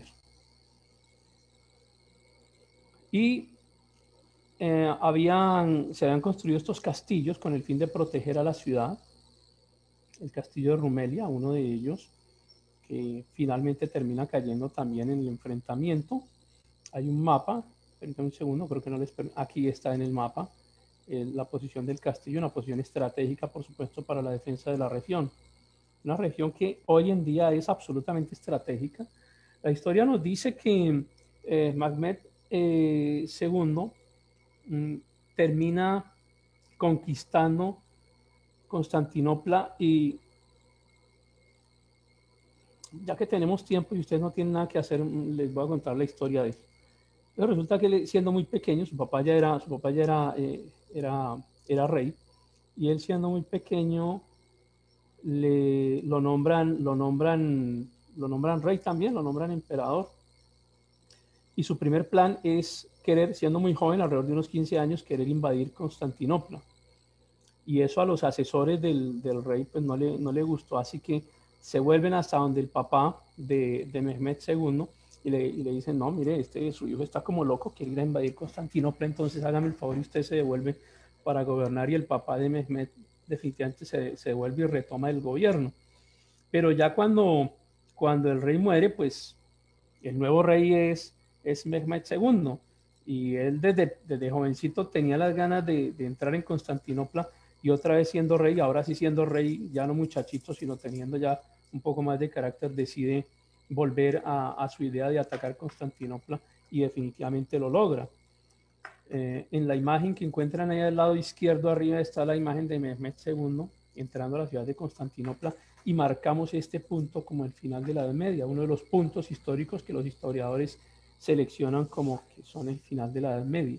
Y eh, habían, se habían construido estos castillos con el fin de proteger a la ciudad. El castillo de Rumelia, uno de ellos, que finalmente termina cayendo también en el enfrentamiento. Hay un mapa, permítanme un segundo, creo que no les permito. Aquí está en el mapa eh, la posición del castillo, una posición estratégica, por supuesto, para la defensa de la región. Una región que hoy en día es absolutamente estratégica. La historia nos dice que eh, Mehmed eh, segundo mm, termina conquistando Constantinopla, y ya que tenemos tiempo y ustedes no tienen nada que hacer, les voy a contar la historia de él. Pero resulta que él, siendo muy pequeño, su papá ya era, su papá ya era, eh, era, era rey, y él siendo muy pequeño le, lo, nombran, lo, nombran, lo nombran rey también, lo nombran emperador. Y su primer plan es querer, siendo muy joven, alrededor de unos quince años, querer invadir Constantinopla. Y eso a los asesores del, del rey pues no le, no le gustó, así que se vuelven hasta donde el papá de, de Mehmed segundo y le, y le dicen, no, mire, este, su hijo está como loco, quiere ir a invadir Constantinopla, entonces hágame el favor y usted se devuelve para gobernar. Y el papá de Mehmed definitivamente se, se devuelve y retoma el gobierno. Pero ya cuando, cuando el rey muere, pues el nuevo rey es, es Mehmed segundo, y él desde, desde jovencito tenía las ganas de, de entrar en Constantinopla, y otra vez siendo rey, ahora sí siendo rey, ya no muchachito, sino teniendo ya un poco más de carácter, decide volver a, a su idea de atacar Constantinopla, y definitivamente lo logra. Eh, en la imagen que encuentran ahí al lado izquierdo arriba está la imagen de Mehmed segundo entrando a la ciudad de Constantinopla, y marcamos este punto como el final de la Edad Media, uno de los puntos históricos que los historiadores seleccionan como que son el final de la Edad Media.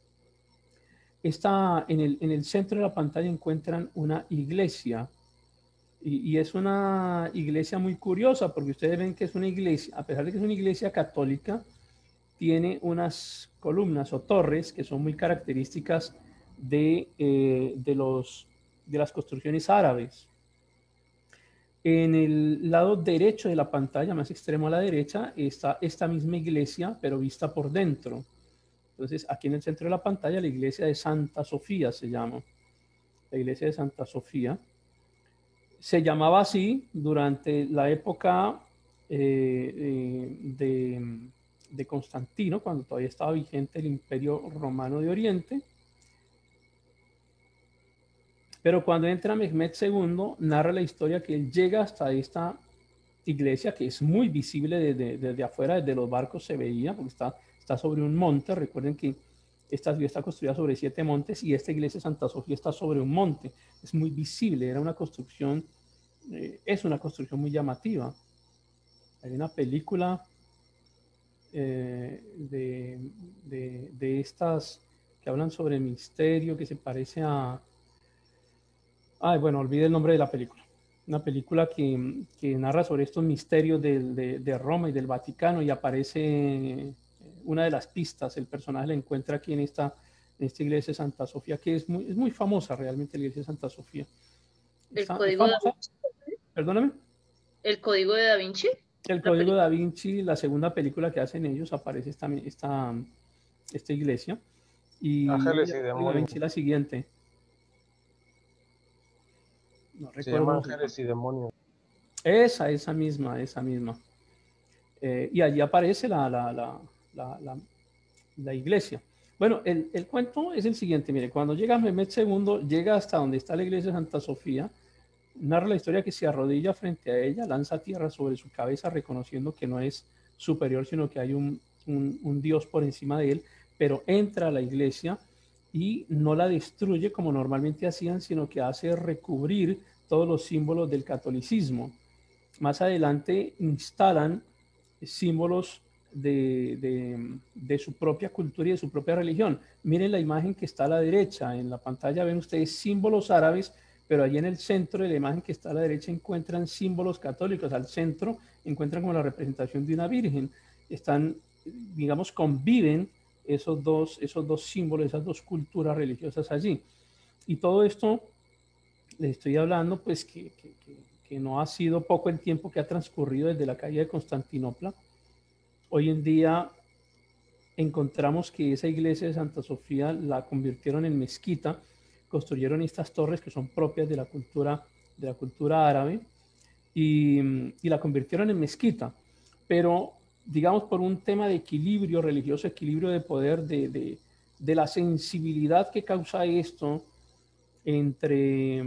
Está en el, en el centro de la pantalla encuentran una iglesia, y, y es una iglesia muy curiosa porque ustedes ven que es una iglesia, a pesar de que es una iglesia católica, tiene unas columnas o torres que son muy características de, eh, de, los, de las construcciones árabes. En el lado derecho de la pantalla, más extremo a la derecha, está esta misma iglesia, pero vista por dentro. Entonces, aquí en el centro de la pantalla, la iglesia de Santa Sofía se llama. La iglesia de Santa Sofía. Se llamaba así durante la época eh, eh, de, de Constantino, cuando todavía estaba vigente el Imperio Romano de Oriente. Pero cuando entra Mehmed segundo, narra la historia que él llega hasta esta iglesia, que es muy visible desde, desde afuera, desde los barcos se veía, porque está, está sobre un monte. Recuerden que esta ciudad está construida sobre siete montes, y esta iglesia de Santa Sofía está sobre un monte. Es muy visible, era una construcción, eh, es una construcción muy llamativa. Hay una película eh, de, de, de estas que hablan sobre misterio, que se parece a... Ay, bueno, olvidé el nombre de la película. Una película que, que narra sobre estos misterios de, de, de Roma y del Vaticano, y aparece una de las pistas, el personaje la encuentra aquí en esta, en esta iglesia de Santa Sofía, que es muy, es muy famosa realmente, la iglesia de Santa Sofía. ¿El Está, es código de Da famosa, Vinci? perdóname. ¿El código de Da Vinci? El La Código película. Da Vinci, la segunda película que hacen ellos, aparece esta, esta, esta iglesia. Y Ángeles y el Código Da Vinci demonios. la siguiente. No Se recuerdo llama cómo se llama. Ángeles y demonios. Esa, esa misma, esa misma. Eh, y allí aparece la, la, la, la, la, la iglesia. Bueno, el, el cuento es el siguiente. Mire, cuando llega Mehmed segundo, llega hasta donde está la iglesia de Santa Sofía, narra la historia que se arrodilla frente a ella, lanza tierra sobre su cabeza, reconociendo que no es superior, sino que hay un, un, un Dios por encima de él, pero entra a la iglesia y no la destruye como normalmente hacían, sino que hace recubrir todos los símbolos del catolicismo. Más adelante instalan símbolos de, de, de su propia cultura y de su propia religión. Miren la imagen que está a la derecha. En la pantalla ven ustedes símbolos árabes, pero allí en el centro de la imagen que está a la derecha encuentran símbolos católicos. Al centro encuentran como la representación de una virgen. Están, digamos, conviven esos dos, esos dos símbolos, esas dos culturas religiosas allí. Y todo esto les estoy hablando, pues, que, que, que, que no ha sido poco el tiempo que ha transcurrido desde la caída de Constantinopla. Hoy en día encontramos que esa iglesia de Santa Sofía la convirtieron en mezquita, construyeron estas torres que son propias de la cultura, de la cultura árabe y, y la convirtieron en mezquita, pero digamos por un tema de equilibrio religioso, equilibrio de poder, de, de, de la sensibilidad que causa esto entre,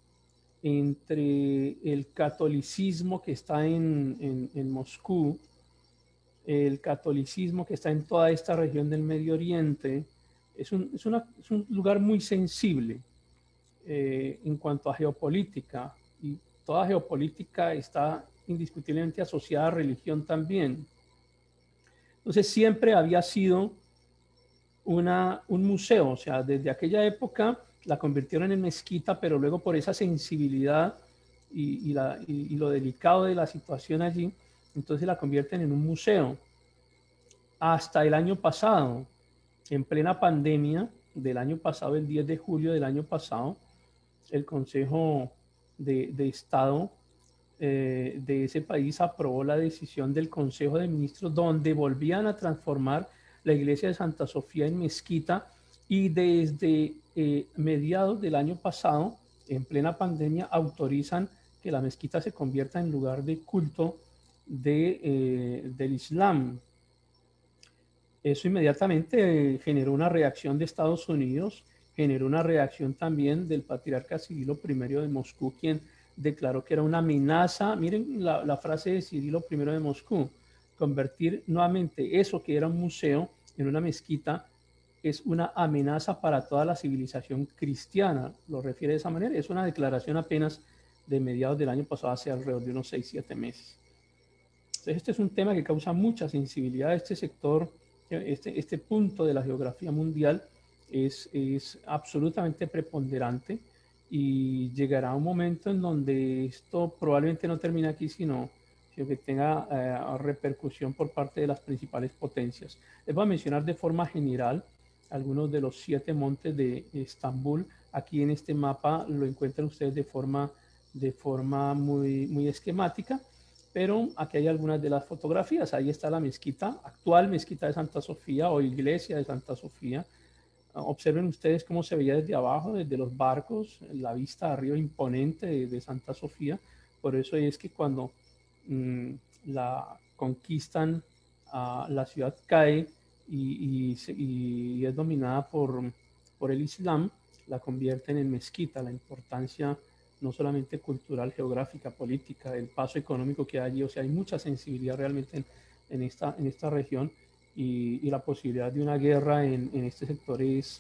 entre el catolicismo que está en, en, en Moscú, el catolicismo que está en toda esta región del Medio Oriente. Es un, es una, es un lugar muy sensible eh, en cuanto a geopolítica, y toda geopolítica está indiscutiblemente asociada a religión también. Entonces siempre había sido una, un museo, o sea, desde aquella época la convirtieron en mezquita, pero luego por esa sensibilidad y, y, la, y, y lo delicado de la situación allí, entonces la convierten en un museo. Hasta el año pasado, en plena pandemia del año pasado, el diez de julio del año pasado, el Consejo de, de Estado eh, de ese país aprobó la decisión del Consejo de Ministros donde volvían a transformar la iglesia de Santa Sofía en mezquita, y desde eh, mediados del año pasado, en plena pandemia, autorizan que la mezquita se convierta en lugar de culto de, eh, del Islam. Eso inmediatamente generó una reacción de Estados Unidos, generó una reacción también del patriarca Cirilo primero de Moscú, quien declaró que era una amenaza. Miren la, la frase de Cirilo primero de Moscú: convertir nuevamente eso que era un museo en una mezquita es una amenaza para toda la civilización cristiana. Lo refiere de esa manera. Es una declaración apenas de mediados del año pasado, hace alrededor de unos seis, siete meses. Entonces, este es un tema que causa mucha sensibilidad a este sector. Este, este punto de la geografía mundial es, es absolutamente preponderante, y llegará un momento en donde esto probablemente no termine aquí, sino, sino que tenga eh, repercusión por parte de las principales potencias. Les voy a mencionar de forma general algunos de los siete montes de Estambul. Aquí en este mapa lo encuentran ustedes de forma, de forma muy, muy esquemática, pero aquí hay algunas de las fotografías. Ahí está la mezquita, actual mezquita de Santa Sofía o iglesia de Santa Sofía. Observen ustedes cómo se veía desde abajo, desde los barcos, la vista arriba imponente de, de Santa Sofía. Por eso es que cuando mmm, la conquistan, uh, la ciudad cae y, y, y es dominada por, por el Islam, la convierten en mezquita. La importancia no solamente cultural, geográfica, política, el paso económico que hay allí, o sea, hay mucha sensibilidad realmente en, en, esta, en esta región, y, y la posibilidad de una guerra en, en este sector es,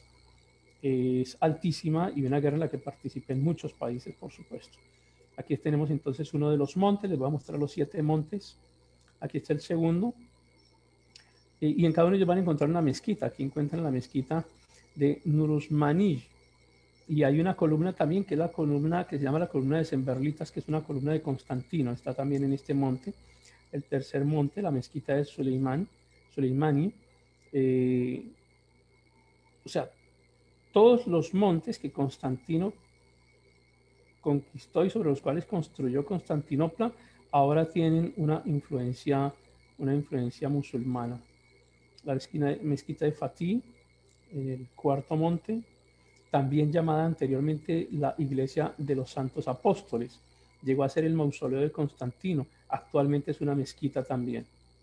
es altísima, y una guerra en la que participen muchos países, por supuesto. Aquí tenemos entonces uno de los montes. Les voy a mostrar los siete montes. Aquí está el segundo, y, y en cada uno ellos van a encontrar una mezquita. Aquí encuentran la mezquita de Nuruzmani. Y hay una columna también, que es la columna que se llama la columna de Semberlitas, que es una columna de Constantino. Está también en este monte. El tercer monte, la mezquita de Suleimán, Suleimani. Eh, o sea, todos los montes que Constantino conquistó y sobre los cuales construyó Constantinopla ahora tienen una influencia, una influencia musulmana. La mezquita, mezquita de Fatih, el cuarto monte, también llamada anteriormente la Iglesia de los Santos Apóstoles, llegó a ser el mausoleo de Constantino, actualmente es una mezquita también.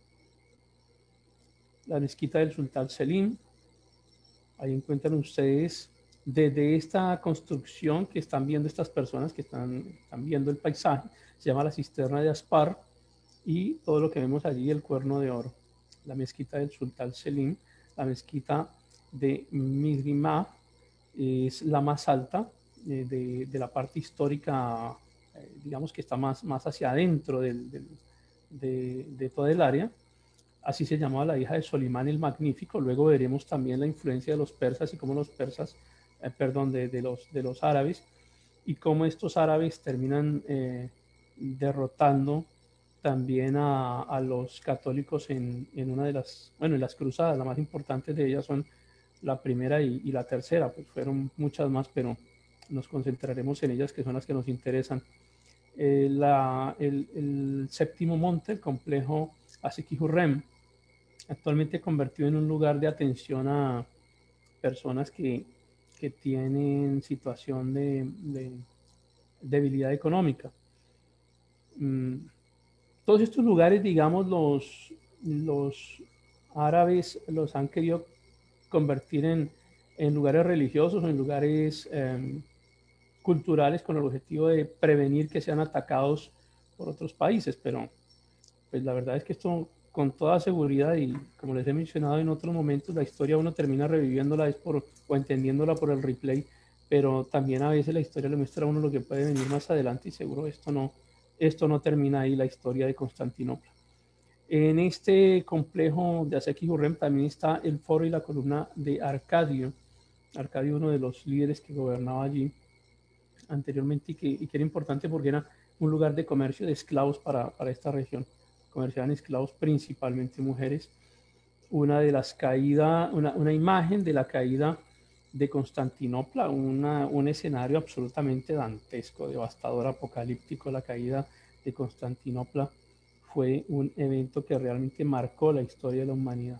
La mezquita del Sultán Selim, ahí encuentran ustedes desde esta construcción que están viendo estas personas que están, están viendo el paisaje, se llama la cisterna de Aspar, y todo lo que vemos allí, el cuerno de oro. La mezquita del Sultán Selim, la mezquita de Mihrimah, es la más alta eh, de, de la parte histórica, eh, digamos que está más, más hacia adentro del, del, de, de toda el área. Así se llamaba la hija de Solimán el Magnífico. Luego veremos también la influencia de los persas y cómo los persas, eh, perdón, de, de, los, de los árabes, y cómo estos árabes terminan eh, derrotando también a, a los católicos en, en una de las, bueno, en las cruzadas. La más importante de ellas son la primera y, y la tercera, pues fueron muchas más, pero nos concentraremos en ellas, que son las que nos interesan. Eh, la, el, el séptimo monte, el complejo Assequi-Hurrem, actualmente convertido en un lugar de atención a personas que, que tienen situación de, de debilidad económica. Mm, todos estos lugares, digamos, los, los árabes los han querido convertir en, en lugares religiosos, en lugares eh, culturales, con el objetivo de prevenir que sean atacados por otros países, pero pues la verdad es que esto con toda seguridad, y como les he mencionado en otros momentos, la historia uno termina reviviéndola es por, o entendiéndola por el replay, pero también a veces la historia le muestra a uno lo que puede venir más adelante, y seguro esto no, esto no termina ahí, la historia de Constantinopla. En este complejo de Assequi-Hurrem también está el foro y la columna de Arcadio. Arcadio, uno de los líderes que gobernaba allí anteriormente, y que, y que era importante porque era un lugar de comercio de esclavos para, para esta región. Comerciaban esclavos, principalmente mujeres. Una de las caídas, una, una imagen de la caída de Constantinopla, una, un escenario absolutamente dantesco, devastador, apocalíptico. La caída de Constantinopla fue un evento que realmente marcó la historia de la humanidad.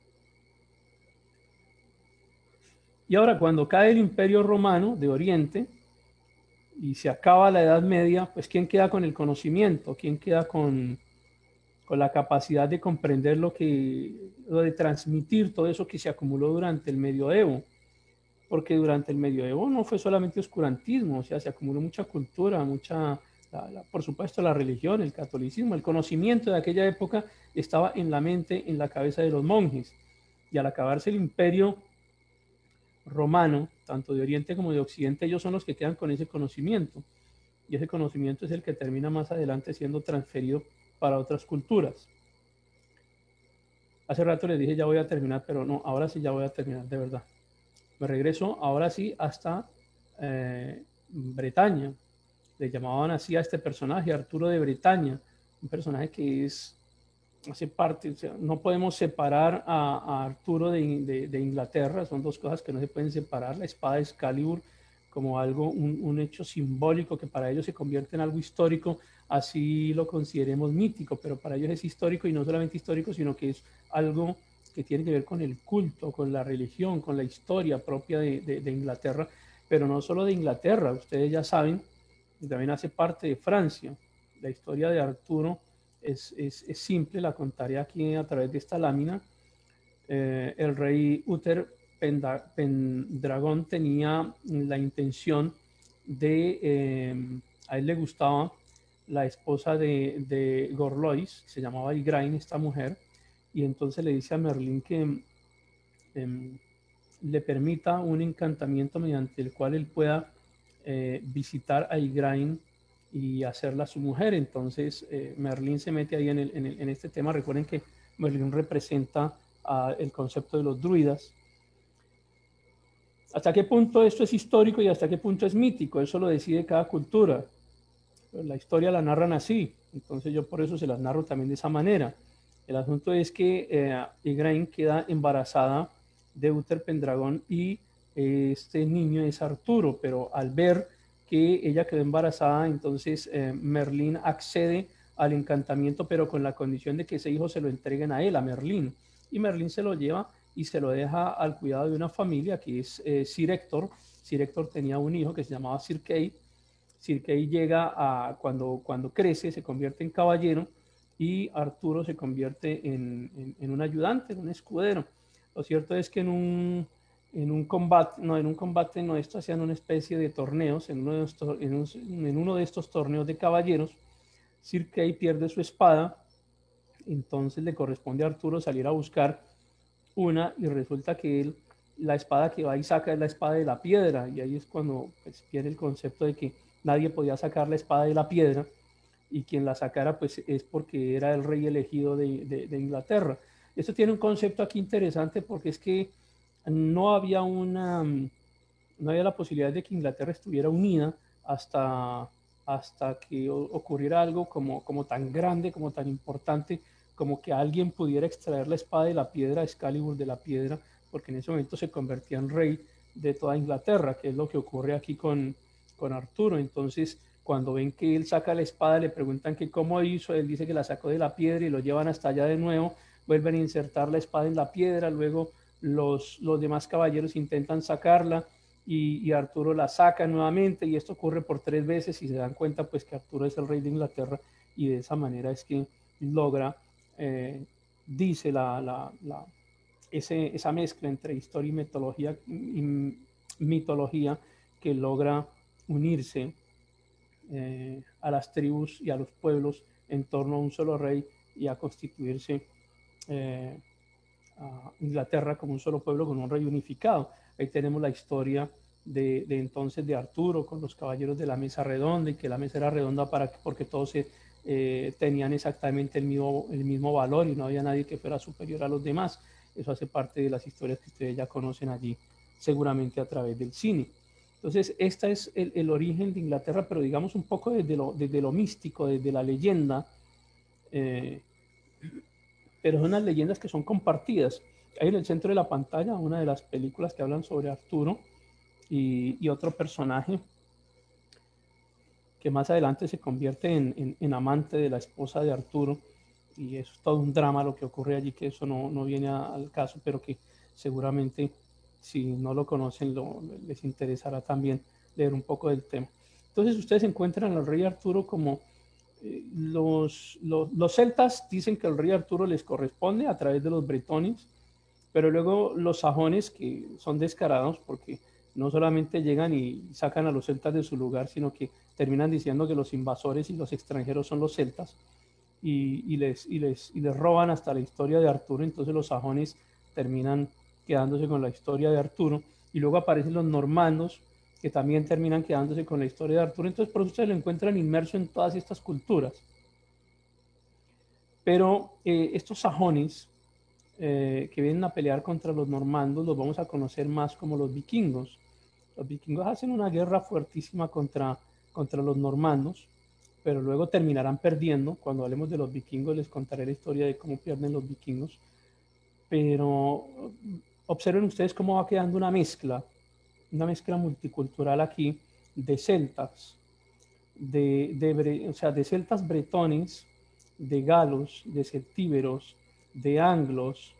Y ahora, cuando cae el Imperio Romano de Oriente y se acaba la Edad Media, pues ¿quién queda con el conocimiento? ¿Quién queda con, con la capacidad de comprender lo que, o de transmitir todo eso que se acumuló durante el Medioevo? Porque durante el Medioevo no fue solamente oscurantismo, o sea, se acumuló mucha cultura, mucha... La, la, por supuesto, la religión, el catolicismo, el conocimiento de aquella época estaba en la mente, en la cabeza de los monjes. Y al acabarse el Imperio Romano, tanto de Oriente como de Occidente, ellos son los que quedan con ese conocimiento. Y ese conocimiento es el que termina más adelante siendo transferido para otras culturas. Hace rato les dije ya voy a terminar, pero no, ahora sí ya voy a terminar, de verdad. Me regreso ahora sí hasta eh, Bretaña. Le llamaban así a este personaje, Arturo de Bretaña, un personaje que es, hace parte, o sea, no podemos separar a, a Arturo de, de, de Inglaterra, son dos cosas que no se pueden separar, la espada de Excalibur como algo, un, un hecho simbólico que para ellos se convierte en algo histórico, así lo consideremos mítico, pero para ellos es histórico, y no solamente histórico, sino que es algo que tiene que ver con el culto, con la religión, con la historia propia de, de, de Inglaterra, pero no solo de Inglaterra, ustedes ya saben, y también hace parte de Francia. La historia de Arturo es, es, es simple, la contaré aquí a través de esta lámina. Eh, el rey Uther Pendragón tenía la intención de, eh, a él le gustaba la esposa de, de Gorlois, se llamaba Igraine, esta mujer, y entonces le dice a Merlín que eh, le permita un encantamiento mediante el cual él pueda Eh, visitar a Igraine y hacerla su mujer. Entonces eh, Merlín se mete ahí en, el, en, el, en este tema. Recuerden que Merlín representa uh, el concepto de los druidas. ¿Hasta qué punto esto es histórico y hasta qué punto es mítico? Eso lo decide cada cultura. Pero la historia la narran así, entonces yo por eso se las narro también de esa manera. El asunto es que eh, Igraine queda embarazada de Uther Pendragon y eh, este niño es Arturo, pero al ver que ella quedó embarazada, entonces eh, Merlín accede al encantamiento, pero con la condición de que ese hijo se lo entreguen a él, a Merlín. Y Merlín se lo lleva y se lo deja al cuidado de una familia que es eh, Sir Héctor. Sir Héctor tenía un hijo que se llamaba Sir Kay. Sir Kay llega a, cuando, cuando crece, se convierte en caballero y Arturo se convierte en, en, en un ayudante, en un escudero. Lo cierto es que en un, en un combate, no, en un combate no, esto hacían una especie de torneos, en uno de estos, en un, en uno de estos torneos de caballeros, Sir Kay pierde su espada, entonces le corresponde a Arturo salir a buscar una y resulta que él, la espada que va y saca es la espada de la piedra, y ahí es cuando pues, viene el concepto de que nadie podía sacar la espada de la piedra, y quien la sacara pues es porque era el rey elegido de, de, de Inglaterra. Esto tiene un concepto aquí interesante porque es que no había una, no había la posibilidad de que Inglaterra estuviera unida hasta, hasta que ocurriera algo como, como tan grande, como tan importante, como que alguien pudiera extraer la espada de la piedra, Excalibur de la piedra, porque en ese momento se convertía en rey de toda Inglaterra, que es lo que ocurre aquí con, con Arturo. Entonces, cuando ven que él saca la espada, le preguntan que cómo hizo, él dice que la sacó de la piedra y lo llevan hasta allá de nuevo, vuelven a insertar la espada en la piedra, luego los, los demás caballeros intentan sacarla y, y Arturo la saca nuevamente, y esto ocurre por tres veces y se dan cuenta pues que Arturo es el rey de Inglaterra, y de esa manera es que logra, eh, dice la, la, la, ese, esa mezcla entre historia y mitología, y mitología que logra unirse Eh, a las tribus y a los pueblos en torno a un solo rey y a constituirse eh, a Inglaterra como un solo pueblo con un rey unificado. Ahí tenemos la historia de, de entonces de Arturo con los caballeros de la mesa redonda, y que la mesa era redonda para, porque todos se, eh, tenían exactamente el mismo, el mismo valor y no había nadie que fuera superior a los demás. Eso hace parte de las historias que ustedes ya conocen allí, seguramente a través del cine. Entonces, este es el, el origen de Inglaterra, pero digamos un poco desde lo, desde lo místico, desde la leyenda, eh, pero son unas leyendas que son compartidas. Hay en el centro de la pantalla una de las películas que hablan sobre Arturo y, y otro personaje que más adelante se convierte en, en, en amante de la esposa de Arturo, y es todo un drama lo que ocurre allí, que eso no, no viene a, al caso, pero que seguramente si no lo conocen lo, les interesará también leer un poco del tema. Entonces ustedes encuentran al rey Arturo como eh, los, los, los celtas dicen que el rey Arturo les corresponde a través de los bretones, pero luego los sajones, que son descarados porque no solamente llegan y sacan a los celtas de su lugar, sino que terminan diciendo que los invasores y los extranjeros son los celtas, y, y, les, y, les, y les roban hasta la historia de Arturo. Entonces los sajones terminan quedándose con la historia de Arturo, y luego aparecen los normandos que también terminan quedándose con la historia de Arturo. Entonces por eso ustedes lo encuentran inmerso en todas estas culturas. Pero eh, estos sajones eh, que vienen a pelear contra los normandos los vamos a conocer más como los vikingos. Los vikingos hacen una guerra fuertísima contra, contra los normandos, pero luego terminarán perdiendo. Cuando hablemos de los vikingos les contaré la historia de cómo pierden los vikingos. Pero observen ustedes cómo va quedando una mezcla, una mezcla multicultural aquí de celtas, de, de, o sea, de celtas bretones, de galos, de celtíberos, de anglos,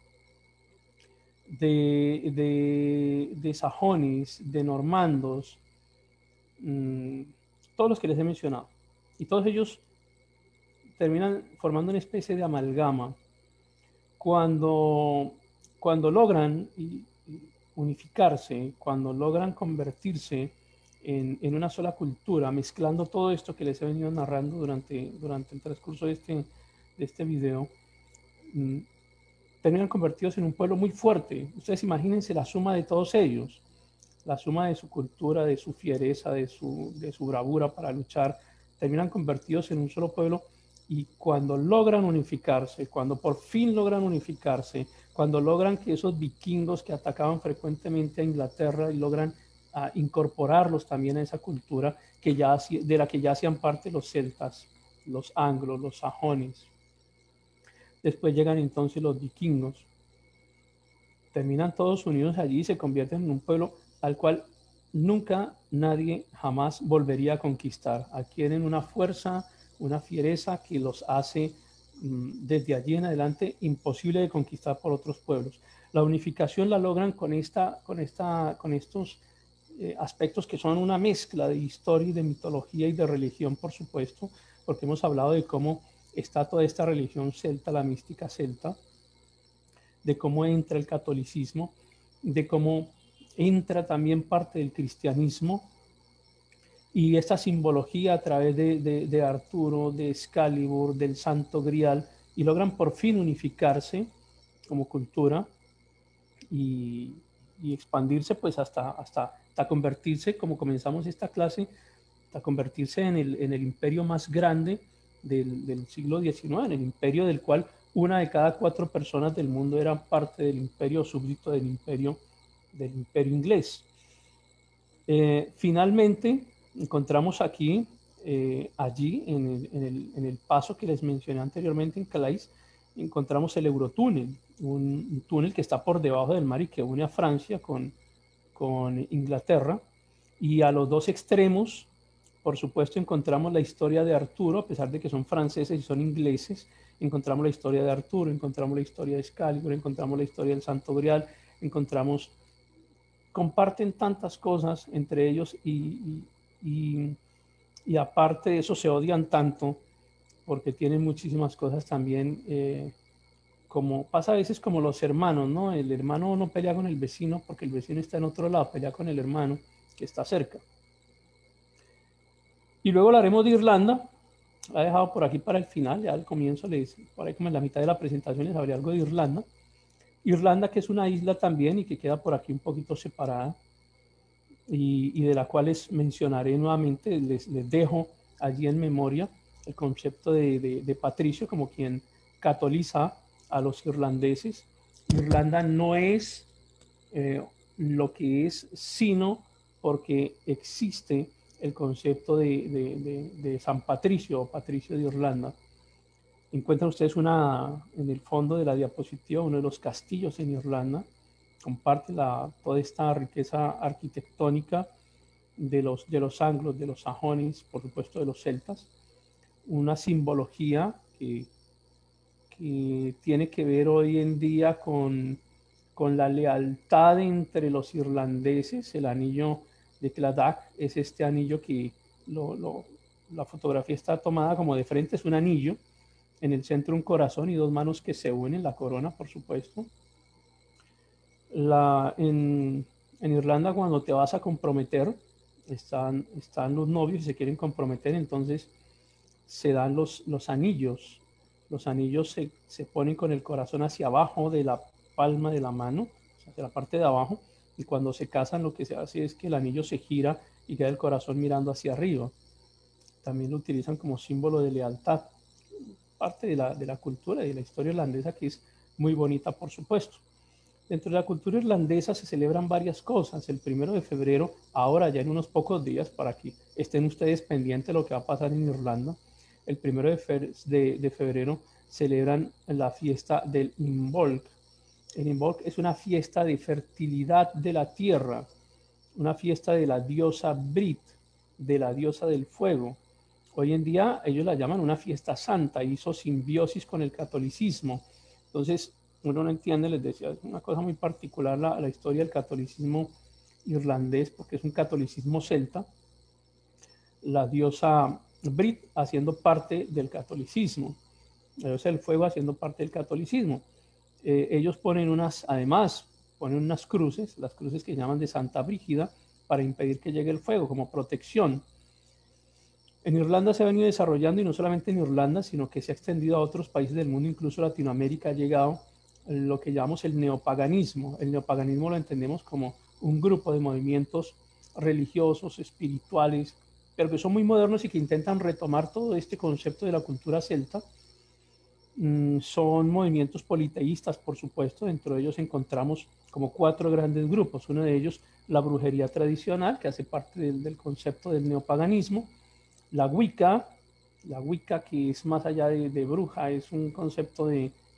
de, de, de sajones, de normandos, mmm, todos los que les he mencionado. Y todos ellos terminan formando una especie de amalgama. Cuando, cuando logran unificarse, cuando logran convertirse en, en una sola cultura, mezclando todo esto que les he venido narrando durante, durante el transcurso de este, de este video, mmm, terminan convertidos en un pueblo muy fuerte. Ustedes imagínense la suma de todos ellos, la suma de su cultura, de su fiereza, de su, de su bravura para luchar, terminan convertidos en un solo pueblo. Y cuando logran unificarse, cuando por fin logran unificarse, cuando logran que esos vikingos que atacaban frecuentemente a Inglaterra y logran uh, incorporarlos también a esa cultura que ya, de la que ya hacían parte los celtas, los anglos, los sajones, Después llegan entonces los vikingos. Terminan todos unidos allí y se convierten en un pueblo al cual nunca nadie jamás volvería a conquistar. Adquieren una fuerza, una fiereza que los hace mmm, desde allí en adelante imposible de conquistar por otros pueblos. La unificación la logran con, esta, con, esta, con estos eh, aspectos que son una mezcla de historia y de mitología y de religión, por supuesto, porque hemos hablado de cómo está toda esta religión celta, la mística celta, de cómo entra el catolicismo, de cómo entra también parte del cristianismo, y esta simbología a través de, de, de Arturo, de Excalibur, del Santo Grial, y logran por fin unificarse como cultura y, y expandirse pues hasta, hasta, hasta convertirse, como comenzamos esta clase, hasta convertirse en el, en el imperio más grande del, del siglo diecinueve, en el imperio del cual una de cada cuatro personas del mundo eran parte del imperio, súbdito del imperio, del imperio inglés. Eh, finalmente, encontramos aquí, eh, allí, en el, en, el, en el paso que les mencioné anteriormente en Calais, encontramos el Eurotúnel, un, un túnel que está por debajo del mar y que une a Francia con, con Inglaterra, y a los dos extremos, por supuesto, encontramos la historia de Arturo, a pesar de que son franceses y son ingleses. Encontramos la historia de Arturo, encontramos la historia de Excalibur, encontramos la historia del Santo Grial, encontramos, comparten tantas cosas entre ellos y, y, y, y aparte de eso se odian tanto porque tienen muchísimas cosas también, eh, como pasa a veces como los hermanos, ¿no? El hermano no pelea con el vecino porque el vecino está en otro lado, pelea con el hermano que está cerca. Y luego hablaremos de Irlanda. La he dejado por aquí para el final, ya al comienzo, les, por ahí como en la mitad de la presentación les hablé algo de Irlanda. Irlanda, que es una isla también y que queda por aquí un poquito separada, y, y de la cual les mencionaré nuevamente, les, les dejo allí en memoria el concepto de, de, de Patricio como quien catoliza a los irlandeses. Irlanda no es eh, lo que es, sino porque existe el concepto de, de, de, de San Patricio o Patricio de Irlanda. Encuentran ustedes una, en el fondo de la diapositiva, uno de los castillos en Irlanda. Comparte la, toda esta riqueza arquitectónica de los, de los anglos, de los sajones, por supuesto de los celtas. Una simbología que, que tiene que ver hoy en día con, con la lealtad entre los irlandeses. El anillo de Cladaach es este anillo que lo, lo, la fotografía está tomada como de frente, es un anillo, en el centro un corazón y dos manos que se unen, la corona por supuesto. La, en, en Irlanda cuando te vas a comprometer, están, están los novios y se quieren comprometer, entonces se dan los, los anillos. Los anillos se, se ponen con el corazón hacia abajo de la palma de la mano, hacia la parte de abajo, y cuando se casan lo que se hace es que el anillo se gira y queda el corazón mirando hacia arriba. También lo utilizan como símbolo de lealtad. Parte de la, de la cultura y de la historia irlandesa que es muy bonita, por supuesto. Dentro de la cultura irlandesa se celebran varias cosas. El primero de febrero, ahora ya en unos pocos días, para que estén ustedes pendientes de lo que va a pasar en Irlanda, el primero de, fe, de, de febrero celebran la fiesta del Imbolc. El Imbolc es una fiesta de fertilidad de la tierra, una fiesta de la diosa Brit, de la diosa del fuego. Hoy en día ellos la llaman una fiesta santa, hizo simbiosis con el catolicismo. Entonces, uno no entiende, les decía, es una cosa muy particular la, la historia del catolicismo irlandés, porque es un catolicismo celta. La diosa Brit haciendo parte del catolicismo, la diosa del fuego haciendo parte del catolicismo. Eh, ellos ponen unas, además, ponen unas cruces, las cruces que llaman de Santa Brígida, para impedir que llegue el fuego, como protección. En Irlanda se ha venido desarrollando, y no solamente en Irlanda, sino que se ha extendido a otros países del mundo, incluso Latinoamérica ha llegado lo que llamamos el neopaganismo. El neopaganismo lo entendemos como un grupo de movimientos religiosos, espirituales, pero que son muy modernos y que intentan retomar todo este concepto de la cultura celta. Mm, son movimientos politeístas, por supuesto. Dentro de ellos encontramos como cuatro grandes grupos. Uno de ellos, la brujería tradicional, que hace parte del, del concepto del neopaganismo. La Wicca, la Wicca que es más allá de, de bruja, es un concepto de,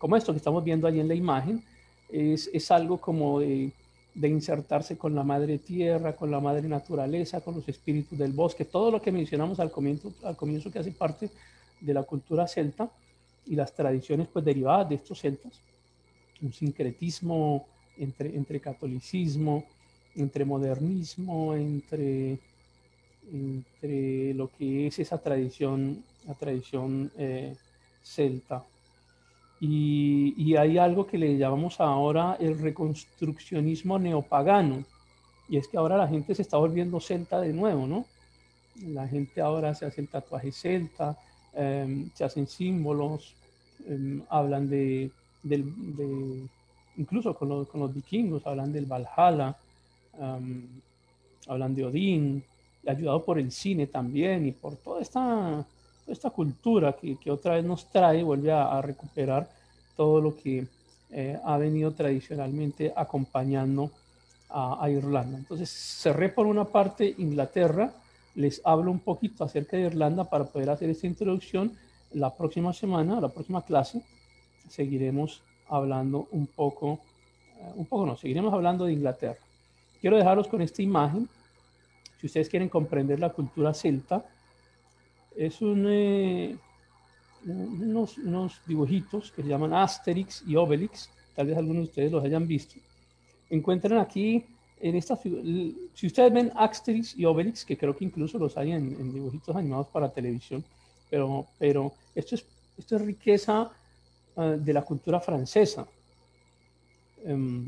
como esto que estamos viendo ahí en la imagen, es, es algo como de, de insertarse con la madre tierra, con la madre naturaleza, con los espíritus del bosque, todo lo que mencionamos al comienzo, al comienzo que hace parte de la cultura celta y las tradiciones pues derivadas de estos celtas, un sincretismo entre, entre catolicismo, entre modernismo, entre, entre lo que es esa tradición, la tradición eh, celta. Y, y hay algo que le llamamos ahora el reconstruccionismo neopagano, y es que ahora la gente se está volviendo celta de nuevo, ¿no? La gente ahora se hace el tatuaje celta, eh, se hacen símbolos, eh, hablan de, del, de, incluso con los, con los vikingos, hablan del Valhalla, um, hablan de Odín, ayudado por el cine también y por toda esta, toda esta cultura que, que otra vez nos trae, vuelve a, a recuperar todo lo que eh, ha venido tradicionalmente acompañando a, a Irlanda. Entonces cerré por una parte Inglaterra, les hablo un poquito acerca de Irlanda para poder hacer esta introducción. La próxima semana, la próxima clase, seguiremos hablando un poco, uh, un poco no, seguiremos hablando de Inglaterra. Quiero dejarlos con esta imagen. Si ustedes quieren comprender la cultura celta, es un, eh, unos, unos dibujitos que se llaman Asterix y Obelix, tal vez algunos de ustedes los hayan visto. Encuentran aquí, en esta figura, si ustedes ven Asterix y Obelix, que creo que incluso los hay en, en dibujitos animados para televisión, pero, pero esto, es, esto es riqueza uh, de la cultura francesa. Um,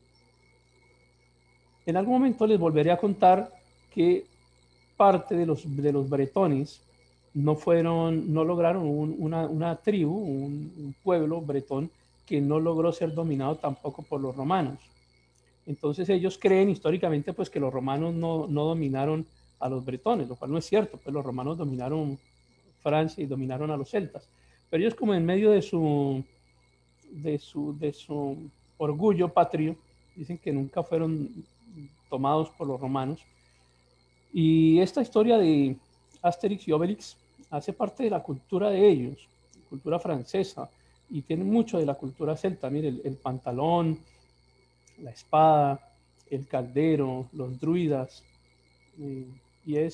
en algún momento les volveré a contar que parte de los, de los bretones no fueron, no lograron un, una, una tribu, un, un pueblo bretón que no logró ser dominado tampoco por los romanos. Entonces ellos creen históricamente pues que los romanos no, no dominaron a los bretones, lo cual no es cierto, pues los romanos dominaron Francia y dominaron a los celtas. Pero ellos como en medio de su, de su, de su orgullo patrio, dicen que nunca fueron tomados por los romanos. Y esta historia de Asterix y Obelix hace parte de la cultura de ellos, cultura francesa, y tiene mucho de la cultura celta. Mire, el, el pantalón, la espada, el caldero, los druidas, eh, y es